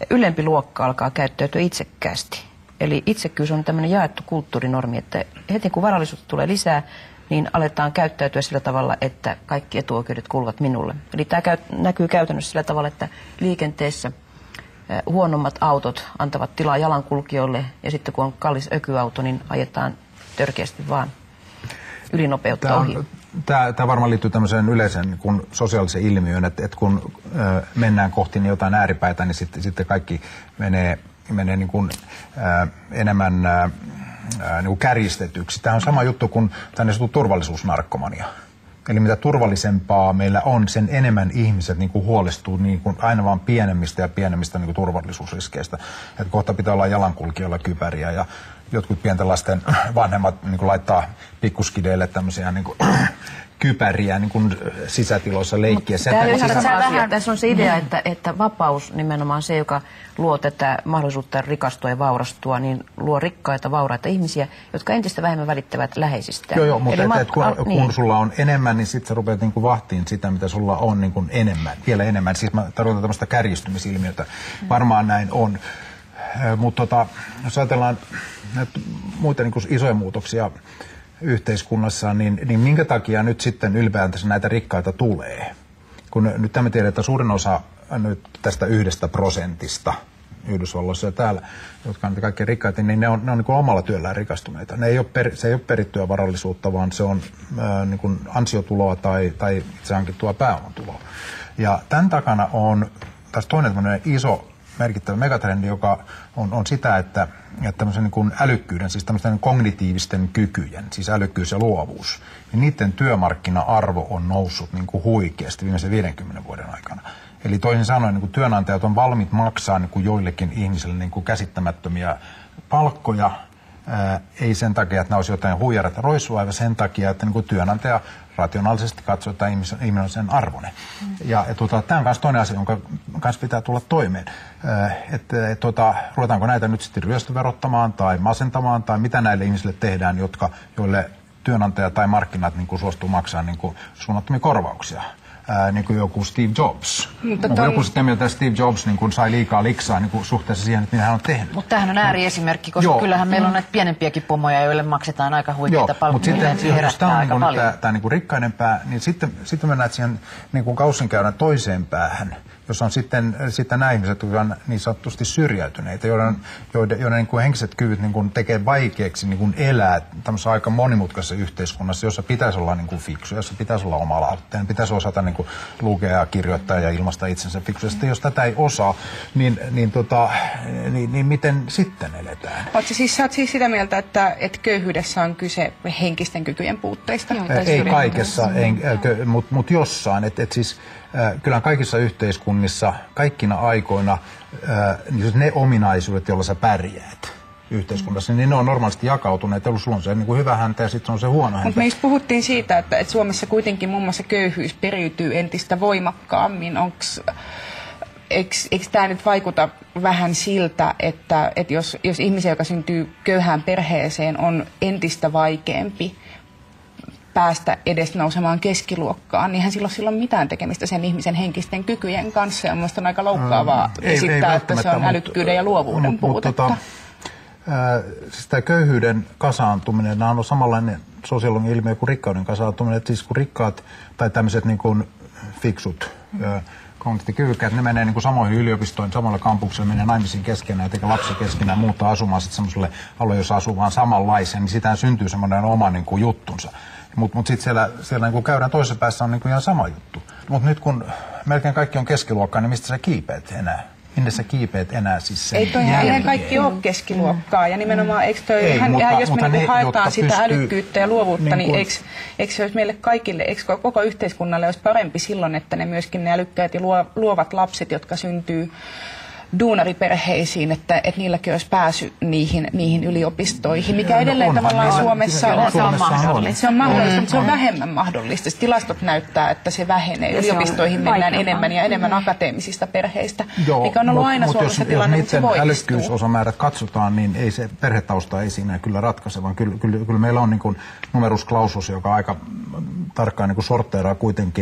B: ylempi luokka alkaa käyttäytyä itsekkäästi. Eli itsekkyys on tämmöinen jaettu kulttuurinormi, että heti kun varallisuutta tulee lisää, niin aletaan käyttäytyä sillä tavalla, että kaikki etuoikeudet kuuluvat minulle. Eli tämä käy, näkyy käytännössä sillä tavalla, että liikenteessä huonommat autot antavat tilaa jalankulkijoille, ja sitten kun on kallis ökyauto, niin ajetaan törkeästi vaan ylinopeutta
D: tämä
B: ohi.
D: On, tämä, tämä varmaan liittyy tämmöiseen yleiseen kun sosiaaliseen ilmiöön, että, että kun ö, mennään kohti niin jotain ääripäitä, niin sitten, sitten kaikki menee, menee niin kuin, ö, enemmän ö, niin kuin kärjistetyksi. Tämä on sama juttu kuin tänne turvallisuusnarkkomania. Eli mitä turvallisempaa meillä on, sen enemmän ihmiset niin kuin huolestuu niin kuin aina vaan pienemmistä ja pienemmistä niin kuin turvallisuusriskeistä. Että kohta pitää olla jalankulkijoilla kypäriä ja jotkut pienten lasten vanhemmat niin kuin laittaa pikkuskideille tämmöisiä niin kuin kypäriä niin kuin sisätiloissa leikkiä.
B: Tämä on sama asia. Tässä on se idea, että, että vapaus nimenomaan se, joka luo tätä mahdollisuutta rikastua ja vaurastua, niin luo rikkaita, vauraita ihmisiä, jotka entistä vähemmän välittävät läheisistään.
D: Joo, joo, mutta et, et, kun,
B: al,
D: kun
B: niin.
D: sulla on enemmän, niin sitten sä rupeat niin kuin vahtiin sitä, mitä sulla on niin kuin enemmän, vielä enemmän. Siis mä tarkoitan tämmöistä kärjistymisilmiötä. Mm. Varmaan näin on. Mutta tota, jos ajatellaan näitä muita niin kuin isoja muutoksia yhteiskunnassa, niin, niin minkä takia nyt sitten ylipäätänsä näitä rikkaita tulee? Kun nyt me tiedetään, että suurin osa nyt tästä yhdestä prosentista Yhdysvalloissa ja täällä, jotka on kaikkein rikkaita, niin ne on, ne on niin kuin omalla työllään rikastuneita. Ne ei ole per, se ei ole perittyä varallisuutta, vaan se on ää, niin kuin ansiotuloa tai, tai itse hankittua pääomatuloa. Ja tämän takana on taas toinen iso merkittävä megatrendi, joka on, on sitä, että, että tämmöisen niin kuin älykkyyden, siis tämmöisten kognitiivisten kykyjen, siis älykkyys ja luovuus, niin niiden työmarkkina-arvo on noussut niin kuin huikeasti viimeisen viidenkymmenen vuoden aikana. Eli toisin sanoen niin kuin työnantajat on valmiit maksaa niin kuin joillekin ihmisille niin kuin käsittämättömiä palkkoja, ää, ei sen takia, että ne olisi jotain huijarat roissua, vaan sen takia, että niin kuin työnantaja rationaalisesti katsoo, että ihminen on sen arvoinen. Mm. Ja et, tota, tämä on myös toinen asia, jonka kanssa pitää tulla toimeen. Että et, tota, ruvetaanko näitä nyt sitten ryöstöverottamaan tai masentamaan tai mitä näille ihmisille tehdään, jotka, joille työnantaja tai markkinat niin kuin suostuu maksaa niin kuin suunnattomia korvauksia. Ää, niin kuin joku Steve Jobs. Mutta ton... Joku sitten mieltä, että Steve Jobs niin kuin sai liikaa liksaa niin kuin suhteessa siihen, että mitä hän on tehnyt.
A: Mutta tämähän on ääriesimerkki, koska Joo. kyllähän meillä on näitä pienempiäkin pomoja, joille maksetaan aika huikeita palkkoja. Mutta
D: sitten, jos tämä on niin kuin, tämä, tämä niin kuin rikkainen pää, niin sitten, sitten mennään siihen niin kuin kaussinkäyrän toiseen päähän, jos on sitten, sitten nämä ihmiset, jotka on niin sanotusti syrjäytyneitä, joiden, joiden, joiden niin kuin henkiset kyvyt niin kuin tekee vaikeaksi niin kuin elää tämmöisessä aika monimutkaisessa yhteiskunnassa, jossa pitäisi olla niin kuin fiksu, jossa pitäisi olla oma lautteen, pitäisi osata niin kuin lukea ja kirjoittaa ja ilmaista itsensä fiksuisesti. Jos tätä ei osaa, niin, niin, tota, niin, niin miten sitten eletään?
C: Oletko siis, sä oot siis sitä mieltä, että, että köyhyydessä on kyse henkisten kykyjen puutteista?
D: Joo, ei kaikessa, mutta mut jossain. Et, et siis, äh, kyllähän kaikissa yhteiskunnissa, kaikkina aikoina, äh, niin ne ominaisuudet, joilla sä pärjäät yhteiskunnassa, mm. niin ne on normaalisti jakautuneet. Eli sulla on se niin kuin hyvä häntä ja sitten on se huono häntä.
C: Mutta meistä puhuttiin siitä, että, että Suomessa kuitenkin muun muassa köyhyys periytyy entistä voimakkaammin. Onks, eikö, eikö tämä nyt vaikuta vähän siltä, että, että jos, jos ihmisiä, joka syntyy köyhään perheeseen, on entistä vaikeampi päästä edes nousemaan keskiluokkaan, niin hän silloin silloin mitään tekemistä sen ihmisen henkisten kykyjen kanssa. Ja mielestäni on aika loukkaavaa mm, ei, esittää, ei että se on älykkyyden ja luovuuden mut, puutetta. Mutta,
D: Äh, siis tämä köyhyyden kasaantuminen, nämä on samanlainen sosiologinen ilmiö kuin rikkauden kasaantuminen. Että siis kun rikkaat tai tämmöiset niin kuin fiksut, äh, kognitiivikyvykkäät, ne menee niin kuin samoihin yliopistoihin, samalla kampuksella, menee naimisiin keskenään, eikä lapsi keskenään muuttaa asumaan sitten semmoiselle alueelle, jossa asuu vaan samanlaisen, niin sitä syntyy semmoinen oma niin kuin juttunsa. Mutta mut sitten siellä, siellä niin kuin käydään toisessa päässä on niin kuin ihan sama juttu. Mutta nyt kun melkein kaikki on keskiluokkaa, niin mistä sä kiipeät enää? Minne sä kiipeät enää siis sen
C: Ei toihan ihan kaikki ole keskiluokkaa. Ja nimenomaan, eikö toi, Ei, hän, mutta, jos me niin haetaan sitä pystyy, älykkyyttä ja luovuutta, niin, niin eikö, eikö se olisi meille kaikille, eikö koko yhteiskunnalle olisi parempi silloin, että ne myöskin ne älykkäät ja luovat lapset, jotka syntyy duunariperheisiin, että, että niilläkin olisi pääsy niihin, niihin yliopistoihin, mikä edelleen no, tavallaan Suomessa on.
F: Se on mahdollista.
C: Se on mahdollista, mm. mutta se on vähemmän mahdollista. Tilastot näyttää, että se vähenee. Yliopistoihin mennään enemmän ja enemmän akateemisista perheistä,
D: Joo,
C: mikä on ollut
D: mut,
C: aina
D: mut
C: Suomessa
D: jos,
C: tilanne, mutta se voimistuu.
D: Jos älykkyysosamäärät katsotaan, niin ei se perhetausta ei siinä kyllä ratkaise, vaan kyllä, kyllä, kyllä meillä on niin kuin numerus clausus, joka aika tarkkaan niin kuin sortteeraa kuitenkin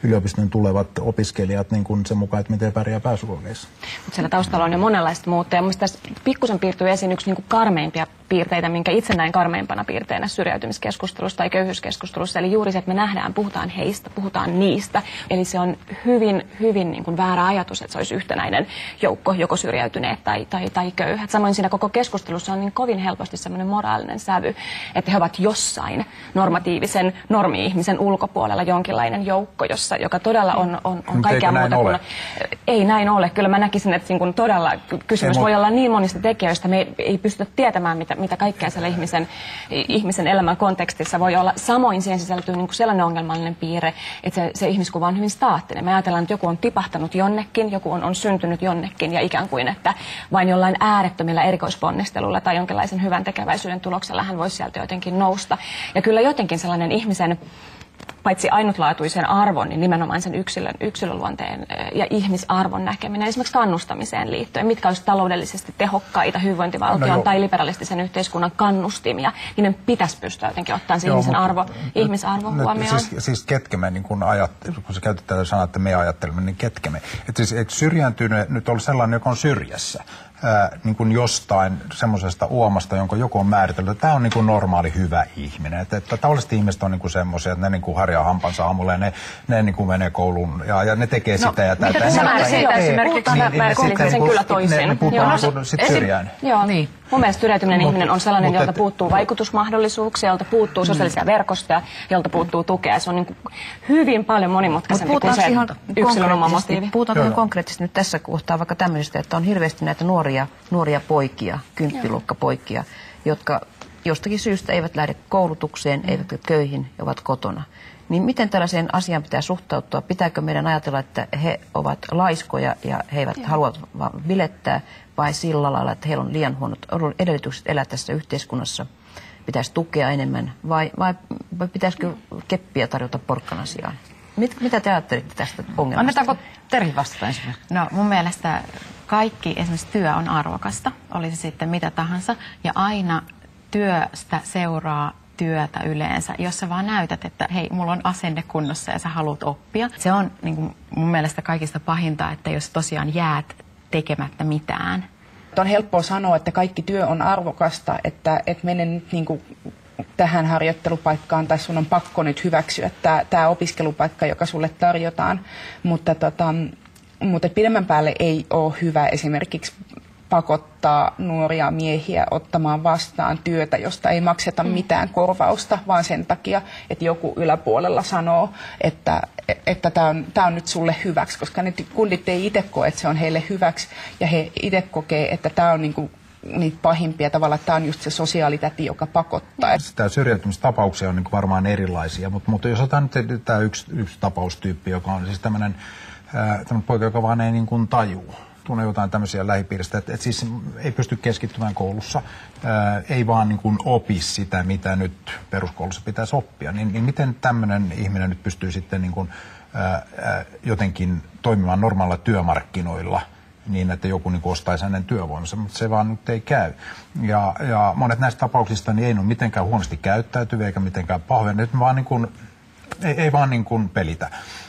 D: yliopiston tulevat opiskelijat niin kuin sen mukaan, että miten pärjää pääsykokeissa.
E: Mutta siellä taustalla on jo monenlaista muuta. Ja mielestäni tässä pikkusen piirtyy esiin yksi niin kuin karmeimpia piirteitä, minkä itse näin karmeimpana piirteinä syrjäytymiskeskustelussa tai köyhyyskeskustelussa. Eli juuri se, että me nähdään, puhutaan heistä, puhutaan niistä. Eli se on hyvin, hyvin niin kuin väärä ajatus, että se olisi yhtenäinen joukko, joko syrjäytyneet tai, tai, tai köyhät. Samoin siinä koko keskustelussa on niin kovin helposti semmoinen moraalinen sävy, että he ovat jossain normatiivisen normi-ihmisen ulkopuolella jonkinlainen joukko, jossa, joka todella on, on, on kaikkea muuta kuin... Ei näin ole. Kyllä mä näkisin, että niin todella kysymys voi olla niin monista tekijöistä, me ei, ei pystytä tietämään, mitä, mitä kaikkea siellä ihmisen, ihmisen elämän kontekstissa voi olla. Samoin siihen sisältyy niin kuin sellainen ongelmallinen piirre, että se, se ihmiskuva on hyvin staattinen. Me ajatellaan, että joku on tipahtanut jonnekin, joku on, on syntynyt jonnekin ja ikään kuin, että vain jollain äärettömillä erikoisponnistelulla tai jonkinlaisen hyvän tekeväisyyden tuloksella hän voisi sieltä jotenkin nousta. Ja kyllä jotenkin sellainen ihmisen paitsi ainutlaatuisen arvon, niin nimenomaan sen yksilön, yksilöluonteen ja ihmisarvon näkeminen, esimerkiksi kannustamiseen liittyen, mitkä olisivat taloudellisesti tehokkaita hyvinvointivaltion no tai liberalistisen yhteiskunnan kannustimia, niin ne pitäisi pystyä jotenkin ottamaan se joo, ihmisen arvo, nyt, ihmisarvo nyt, huomioon.
D: Siis, siis ketkä me, niin kun, ajattel, kun sä käytät tätä sanaa, että me ajattelemme, niin ketkä me. Että siis, eikö syrjääntynyt nyt ole sellainen, joka on syrjässä? Ää, niin kuin jostain semmoisesta uomasta, jonka joku on määritellyt, että tämä on niin kuin normaali hyvä ihminen. Että, että tavalliset ihmiset on niin kuin semmoisia, että ne niin kuin harjaa hampansa aamulla ja ne, ne niin kuin menee kouluun ja, ja ne tekee no, sitä ja tätä.
E: Mitä te sanotte siitä esimerkiksi? Mä kohdin sen kyllä toisin.
D: Ne puhutaan sitten syrjään.
E: Joo, niin. Mun mielestä syrjäytyminen ihminen on sellainen, jolta puuttuu vaikutusmahdollisuuksia, jolta puuttuu sosiaalisia verkostoja, jolta puuttuu tukea. Se on niin kuin hyvin paljon monimutkaisempi kuin se yksilön oma motiivi.
B: Puhutaan ihan konkreettisesti nyt tässä kohtaa vaikka tämmöisestä, että on hirveästi näitä nuoria, nuoria poikia, kymppiluokkapoikia, jotka jostakin syystä eivät lähde koulutukseen, eivätkä köyhin, ovat kotona. Niin miten tällaiseen asiaan pitää suhtautua? Pitääkö meidän ajatella, että he ovat laiskoja ja he eivät Joo. halua vaan bilettää, vai sillä lailla, että heillä on liian huonot edellytykset elää tässä yhteiskunnassa? Pitäisi tukea enemmän vai, vai, vai pitäisikö keppiä tarjota porkkana sijaan? Mit, mitä te ajattelitte tästä ongelmasta?
A: Annetaanko Terhi vastata ensimmäisenä?
F: No mun mielestä kaikki esimerkiksi työ on arvokasta, oli se sitten mitä tahansa, ja aina työstä seuraa työtä yleensä, jos sä vaan näytät, että hei, mulla on asenne kunnossa ja sä haluat oppia. Se on niin kuin mun mielestä kaikista pahinta, että jos tosiaan jäät tekemättä mitään.
C: On helppoa sanoa, että kaikki työ on arvokasta, että, että mene nyt niin kuin tähän harjoittelupaikkaan tai sun on pakko nyt hyväksyä tämä, tämä opiskelupaikka, joka sulle tarjotaan, mutta, tota, mutta pidemmän päälle ei ole hyvä esimerkiksi pakottaa nuoria miehiä ottamaan vastaan työtä, josta ei makseta mitään korvausta, vaan sen takia, että joku yläpuolella sanoo, että että tämä on, tämä on nyt sulle hyväksi, koska ne kundit ei itse koe, että se on heille hyväksi, ja he itse kokee, että tämä on niin kuin niitä pahimpia tavalla, että tämä on just se sosiaalitäti, joka pakottaa.
D: Tämä syrjäytymistapauksia on niin kuin varmaan erilaisia, mutta, mutta jos otetaan nyt tämä yksi, yksi tapaustyyppi, joka on siis tämmöinen, tämmöinen poika, joka vaan ei niin kuin tajuu. Tunne jotain tämmöisiä lähipiiristä, että, että siis ei pysty keskittymään koulussa, ää, ei vaan niin kuin opi sitä, mitä nyt peruskoulussa pitäisi oppia. Niin, niin miten tämmöinen ihminen nyt pystyy sitten niin kuin, ää, ää, jotenkin toimimaan normaalilla työmarkkinoilla niin, että joku niin kuin ostaisi hänen työvoimansa, mutta se vaan nyt ei käy. Ja, ja monet näistä tapauksista niin ei ole mitenkään huonosti käyttäytyviä eikä mitenkään pahoja, nyt vaan niin kuin, ei, ei vaan niin kuin pelitä.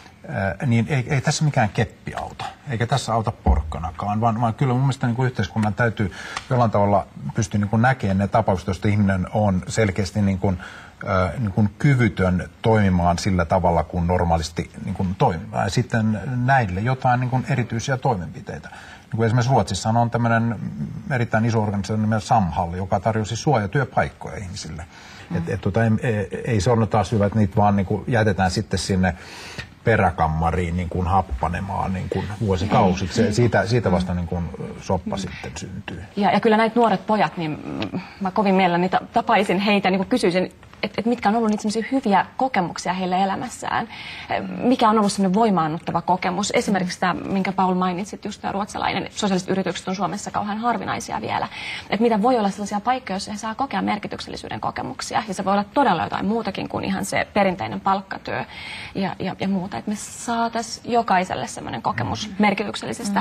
D: Äh, niin ei, ei tässä mikään keppi auta, eikä tässä auta porkkanakaan, vaan, vaan kyllä mun mielestä niin kuin yhteiskunnan täytyy jollain tavalla pystyä niin kuin näkemään ne tapaukset, joista ihminen on selkeästi niin kuin, äh, niin kuin kyvytön toimimaan sillä tavalla, kun normaalisti niin kuin toimimaan. Ja sitten näille jotain niin kuin erityisiä toimenpiteitä. Niin kuin esimerkiksi Ruotsissa on tämmöinen erittäin iso organisaatio nimeltä Samhall, joka tarjosi suojatyöpaikkoja ihmisille. Mm. Et, et, tota, ei, ei se ole taas hyvä, että niitä vaan niin kuin jätetään sitten sinne peräkammariin niin kuin happanemaan niin kuin vuosikausiksi. Siitä, siitä vasta niin kuin soppa sitten syntyy.
E: Ja, ja kyllä näitä nuoret pojat, niin mä kovin mielelläni tapaisin heitä, niin kuin kysyisin, että et mitkä on ollut niitä sellaisia hyviä kokemuksia heille elämässään. Mikä on ollut sellainen voimaannuttava kokemus? Esimerkiksi tämä, minkä Paul mainitsit, just tämä ruotsalainen. Sosiaaliset yritykset on Suomessa kauhean harvinaisia vielä. Että mitä voi olla sellaisia paikkoja, joissa he saa kokea merkityksellisyyden kokemuksia. Ja se voi olla todella jotain muutakin kuin ihan se perinteinen palkkatyö ja, ja, ja muuta. Että me saataisiin jokaiselle sellainen kokemus merkityksellisestä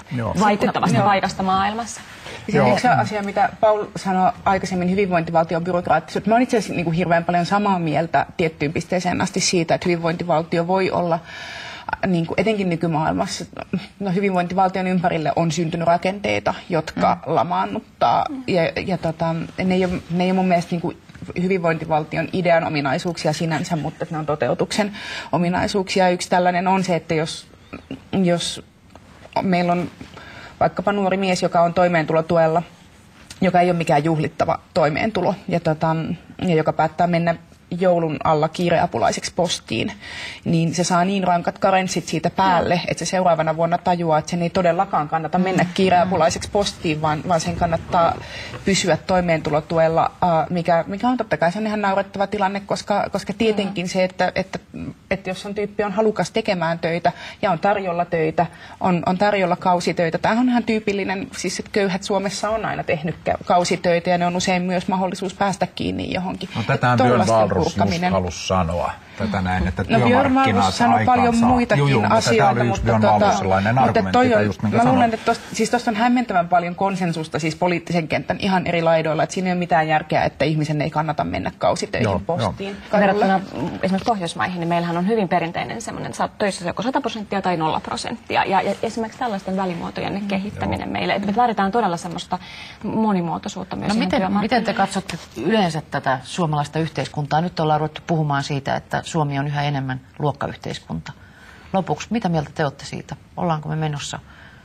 E: Joo. vaikuttavasta Joo. paikasta maailmassa.
C: Se yksi asia, mitä Paul sanoi aikaisemmin, hyvinvointivaltion byrokraattisuus. Mä olen itse asiassa niin kuin hirveän paljon samaa mieltä tiettyyn pisteeseen asti siitä, että hyvinvointivaltio voi olla, niin kuin etenkin nykymaailmassa, no hyvinvointivaltion ympärille on syntynyt rakenteita, jotka mm. lamaannuttaa. Ja, ja tota, ne, ei ole, ne ei ole mun mielestä niin kuin hyvinvointivaltion idean ominaisuuksia sinänsä, mutta ne on toteutuksen ominaisuuksia. Yksi tällainen on se, että jos, jos meillä on vaikkapa nuori mies, joka on toimeentulotuella, joka ei ole mikään juhlittava toimeentulo ja, tota, ja joka päättää mennä joulun alla kiireapulaiseksi postiin, niin se saa niin rankat karenssit siitä päälle, että se seuraavana vuonna tajuaa, että sen ei todellakaan kannata mennä kiireapulaiseksi postiin, vaan, vaan sen kannattaa pysyä toimeentulotuella, mikä, mikä on totta kai se on ihan naurettava tilanne, koska, koska tietenkin se, että, että, että jos on tyyppi on halukas tekemään töitä ja on tarjolla töitä, on, on tarjolla kausitöitä. Tämä on ihan tyypillinen, siis että köyhät Suomessa on aina tehnyt kausitöitä ja ne on usein myös mahdollisuus päästä kiinni johonkin.
D: No, tätä Björn Wahlroos just halusi sanoa tätä näin, että
C: no,
D: työmarkkinat
C: sanoi paljon muitakin
D: Juju,
C: asioita, mutta,
D: mutta, tota, mutta toi on,
C: just, mä luulen, että tosta, siis tuosta on hämmentävän paljon konsensusta siis poliittisen kentän ihan eri laidoilla, että siinä ei ole mitään järkeä, että ihmisen ei kannata mennä kausitöihin joo, postiin.
E: Verrattuna esimerkiksi Pohjoismaihin, niin meillähän on hyvin perinteinen semmoinen, että sä oot töissä joko sata prosenttia tai nolla prosenttia. Ja, ja esimerkiksi tällaisten välimuotojen mm, kehittäminen joo. meille, että me vaaditaan todella semmoista monimuotoisuutta myös.
A: No miten, miten te katsotte yleensä tätä suomalaista yhteiskuntaa? Nyt ollaan ruvettu puhumaan siitä, että Suomi on yhä enemmän luokkayhteiskunta. Lopuksi, mitä mieltä te olette siitä? Ollaanko me menossa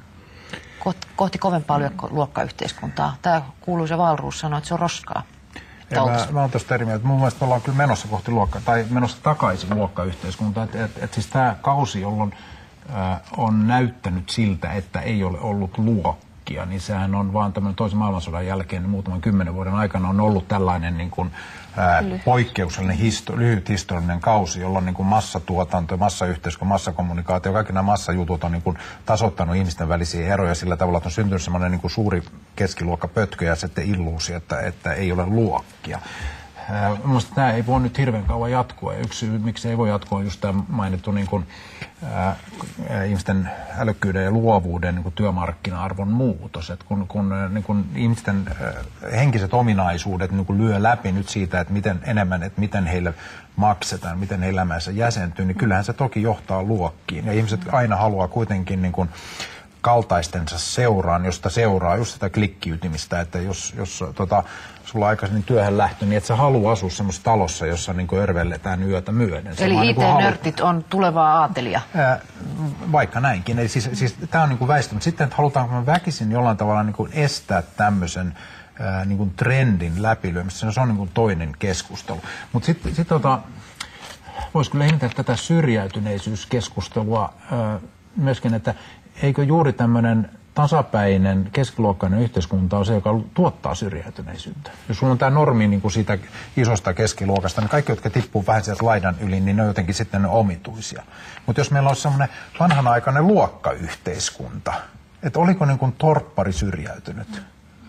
A: kohti, kohti kovempaa luokkayhteiskuntaa? Tämä kuuluisa Wahlroos sanoi, että se on roskaa.
D: Mä, mä oon tuosta eri mieltä. Mun mielestä ollaan kyllä menossa kohti luokka, tai menossa takaisin luokkayhteiskuntaa. Et, et, et siis tämä kausi, jolloin äh, on näyttänyt siltä, että ei ole ollut luokkia, niin sehän on vaan tämän toisen maailmansodan jälkeen niin muutaman kymmenen vuoden aikana on ollut tällainen niin kuin, ää, poikkeuksellinen histo- lyhyt historiallinen kausi, jolloin niin kuin massatuotanto, massayhteiskunta, massakommunikaatio, kaikki nämä massajutut on niin kuin tasoittanut ihmisten välisiä eroja sillä tavalla, että on syntynyt semmoinen niin kuin suuri keskiluokkapötkö ja sitten illuusio, että, että ei ole luokkia. Mielestäni tämä ei voi nyt hirveän kauan jatkua. Ja yksi syy, miksi ei voi jatkua, on just tämä mainittu niin kuin, ää, ihmisten älykkyyden ja luovuuden niin kuin työmarkkina-arvon muutos. Et kun kun niin kuin ihmisten ää, henkiset ominaisuudet niin kuin lyö läpi nyt siitä, että miten enemmän, että miten heille maksetaan, miten he elämänsä jäsentyy, niin kyllähän se toki johtaa luokkiin. Ja ihmiset aina haluaa kuitenkin niin kuin kaltaistensa seuraan, josta seuraa just sitä klikkiytymistä, että jos, jos tota, sulla on aikaisemmin työhön lähtö, niin et sä halua asua semmoisessa talossa, jossa niin kuin örvelletään yötä myöden.
A: Eli I T-nörtit niin on tulevaa aatelia? Ää,
D: vaikka näinkin. Eli siis, siis tämä on niin kuin väistämättä. Sitten, että halutaanko me väkisin jollain tavalla niin kuin estää tämmöisen ää, niin kuin trendin läpilyömistä. Se on niin kuin toinen keskustelu. Mutta sitten sit, tota, voisi kyllä ihmetellä tätä syrjäytyneisyyskeskustelua ää, myöskin, että eikö juuri tämmöinen tasapäinen keskiluokkainen yhteiskunta on se, joka tuottaa syrjäytyneisyyttä. Jos sulla on tämä normi niin kuin siitä isosta keskiluokasta, niin kaikki, jotka tippuu vähän sieltä laidan yli, niin ne on jotenkin sitten ne omituisia. Mutta jos meillä olisi semmoinen vanhanaikainen luokkayhteiskunta, että oliko niin kuin torppari syrjäytynyt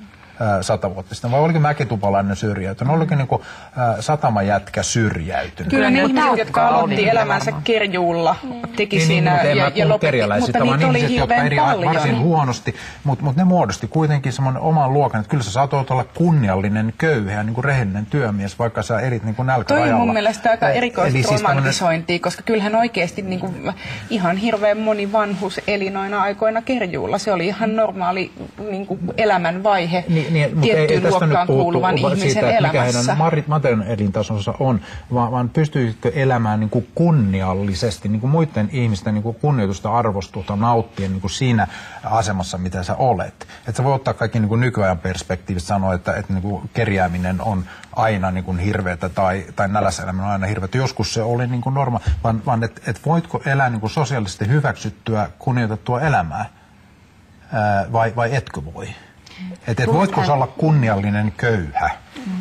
D: sata vuotta sitten, vai oliko mäkitupalainen syrjäytynyt, oliko niin kuin ä, satamajätkä syrjäytynyt?
C: Kyllä ne ihmiset, jotka aloitti elämänsä kerjuulla, teki
D: niin,
C: siinä
D: niin,
C: ja, ja lopetti, mutta niitä oli
D: ihmiset,
C: hirveän
D: eri,
C: paljon.
D: Varsin huonosti, mutta mut ne muodosti kuitenkin semmoinen oman luokan, että kyllä sä saatoit olla kunniallinen köyhä ja niin kuin rehellinen työmies, vaikka sä erit niin kuin nälkärajalla.
C: Toi on mun mielestä aika erikoista siis romantisointia, koska kyllähän oikeasti niin kuin, ihan hirveän moni vanhus eli noina aikoina kerjuulla. Se oli ihan normaali niin kuin elämänvaihe. Niin,
D: Niin, tiettyyn luokkaan kuuluvan ihmisen siitä, elämässä. Mikä heidän materiaalinen elintasonsa on, vaan, vaan pystyisikö elämään niin kuin kunniallisesti, niin kuin muiden ihmisten niin kuin kunnioitusta, arvostusta, nauttien niin kuin siinä asemassa, mitä sä olet. Että sä voi ottaa kaikki niin kuin nykyajan perspektiivistä sanoa, että, että niin kuin kerjääminen on aina niin kuin hirveätä tai, tai nälässä eläminen on aina hirveätä. Joskus se oli niin kuin norma, vaan, vaan että et voitko elää niin kuin sosiaalisesti hyväksyttyä, kunnioitettua elämää ää, vai, vai etkö voi? Että et voitko sä olla kunniallinen köyhä?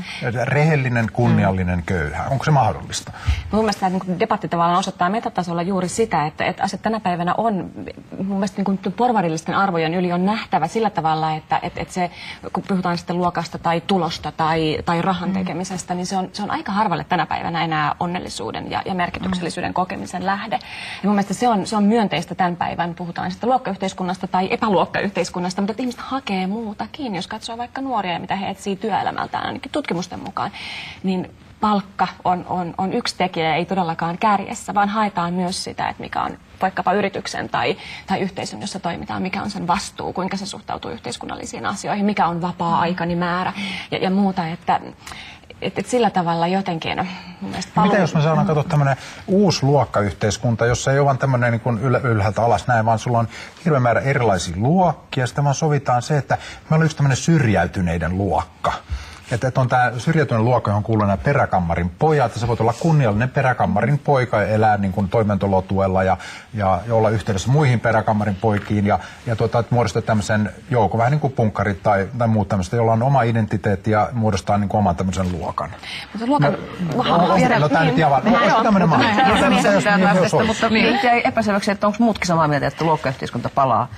D: Rehellinen, kunniallinen mm. köyhä. Onko se mahdollista?
E: Mun mielestä tämä niin debatti tavallaan osoittaa metatasolla juuri sitä, että, että asiat tänä päivänä on, mun mielestä niin porvarillisten arvojen yli on nähtävä sillä tavalla, että, että, että se, kun puhutaan sitten luokasta tai tulosta tai, tai rahan tekemisestä, niin se on, se on aika harvalle tänä päivänä enää onnellisuuden ja, ja merkityksellisyyden kokemisen lähde. Ja mun mielestä se on, se on myönteistä tämän päivän, puhutaan sitten luokkayhteiskunnasta tai epäluokkayhteiskunnasta, mutta että ihmiset hakee muutakin, jos katsoo vaikka nuoria ja mitä he etsii työelämältään, ainakin tutkimusten mukaan, niin palkka on, on, on yksi tekijä, ei todellakaan kärjessä, vaan haetaan myös sitä, että mikä on vaikkapa yrityksen tai, tai yhteisön, jossa toimitaan, mikä on sen vastuu, kuinka se suhtautuu yhteiskunnallisiin asioihin, mikä on vapaa-aikani määrä ja, ja muuta, että et, et sillä tavalla jotenkin mun mielestä paluu...
D: Mitä jos me saadaan katsoa tämmöinen uusi luokkayhteiskunta, jossa ei ole vaan tämmöinen niin kuin yl- ylhäältä alas näin, vaan sulla on hirveä määrä erilaisia luokkia, sitten vaan sovitaan se, että me ollaan yksi tämmöinen syrjäytyneiden luokka. Että et on tämä syrjäytynyt luokka, johon kuuluu nämä peräkammarin pojat, että sä voit olla kunniallinen peräkammarin poika ja elää niin kuin toimeentulotuella ja, ja, ja olla yhteydessä muihin peräkammarin poikiin ja, ja tuota, muodostaa tämmöisen joukon, vähän niin kuin punkkarit tai, tai muut tämmöistä, jolla on oma identiteetti ja muodostaa niin kuin oman tämmöisen luokan.
E: Mutta luokan...
D: No, no tämä nyt ihan vaan, olisiko tämmöinen mahdollista?
B: Mutta jäi epäselväksi, että onko muutkin samaa mieltä, että luokkayhteiskunta palaa?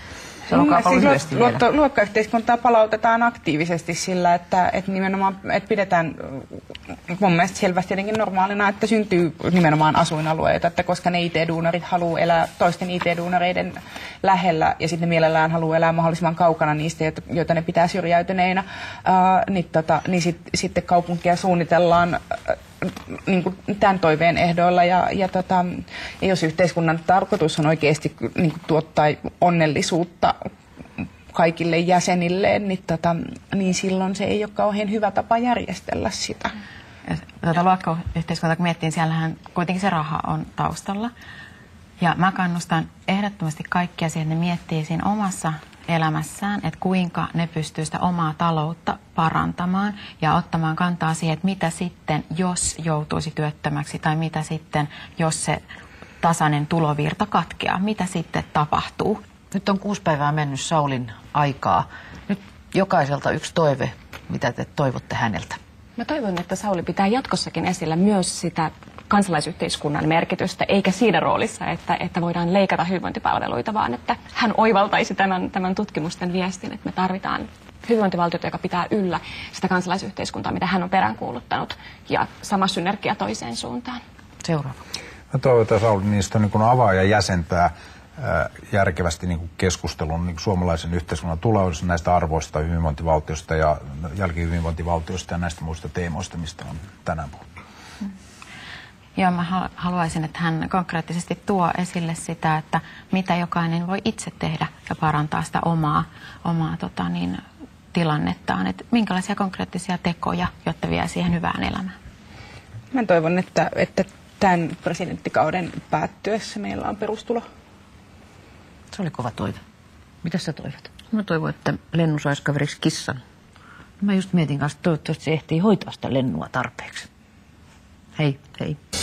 B: Siis
C: luokka, luokkayhteiskuntaa palautetaan aktiivisesti sillä, että, että nimenomaan että pidetään mun mielestä selvästi jotenkin normaalina, että syntyy nimenomaan asuinalueita, että koska ne I T-duunarit haluaa elää toisten I T-duunareiden lähellä ja sitten ne mielellään haluaa elää mahdollisimman kaukana niistä, joita ne pitää syrjäytyneinä, ää, niin, tota, niin sit, sitten kaupunkia suunnitellaan ää, niin kuin tämän toiveen ehdoilla ja, ja, tota, ja jos yhteiskunnan tarkoitus on oikeasti niin kuin tuottaa onnellisuutta kaikille jäsenilleen, niin, tota, niin silloin se ei ole kauhean hyvä tapa järjestellä sitä.
F: Tätä luokkayhteiskuntaa kun miettii, siellähän kuitenkin se raha on taustalla. Ja mä kannustan ehdottomasti kaikkia siihen, että ne miettii siinä omassa elämässään, että kuinka ne pystyy sitä omaa taloutta parantamaan ja ottamaan kantaa siihen, että mitä sitten, jos joutuisi työttömäksi tai mitä sitten, jos se tasainen tulovirta katkeaa, mitä sitten tapahtuu.
A: Nyt on kuusi päivää mennyt Saulin aikaa. Nyt jokaiselta yksi toive, mitä te toivotte häneltä.
E: Mä toivon, että Sauli pitää jatkossakin esillä myös sitä kansalaisyhteiskunnan merkitystä, eikä siinä roolissa, että, että voidaan leikata hyvinvointipalveluita, vaan että hän oivaltaisi tämän, tämän tutkimusten viestin, että me tarvitaan hyvinvointivaltiota, joka pitää yllä sitä kansalaisyhteiskuntaa, mitä hän on peräänkuuluttanut, ja sama synergia toiseen suuntaan.
A: Seuraava.
D: Mä toivon, että Sauli niistä niin kuin avaa ja jäsentää järkevästi niin kuin keskustelun niin kuin suomalaisen yhteiskunnan tulevaisuudessa näistä arvoista, hyvinvointivaltiosta ja jälkihyvinvointivaltiosta ja näistä muista teemoista, mistä on tänään puhuttu.
F: Mm. Joo, mä haluaisin, että hän konkreettisesti tuo esille sitä, että mitä jokainen voi itse tehdä ja parantaa sitä omaa, omaa tota niin, tilannettaan. Että minkälaisia konkreettisia tekoja, jotta vie siihen hyvään elämään.
C: Mä toivon, että, että tämän presidenttikauden päättyessä meillä on perustulo.
A: Se oli kova toive. Mitä sä toivot?
B: Mä toivon, että Lennu saisi kaveriksi kissan.
A: Mä just mietin kanssa, että toivottavasti se ehtii hoitaa sitä Lennua tarpeeksi. Hei, hei.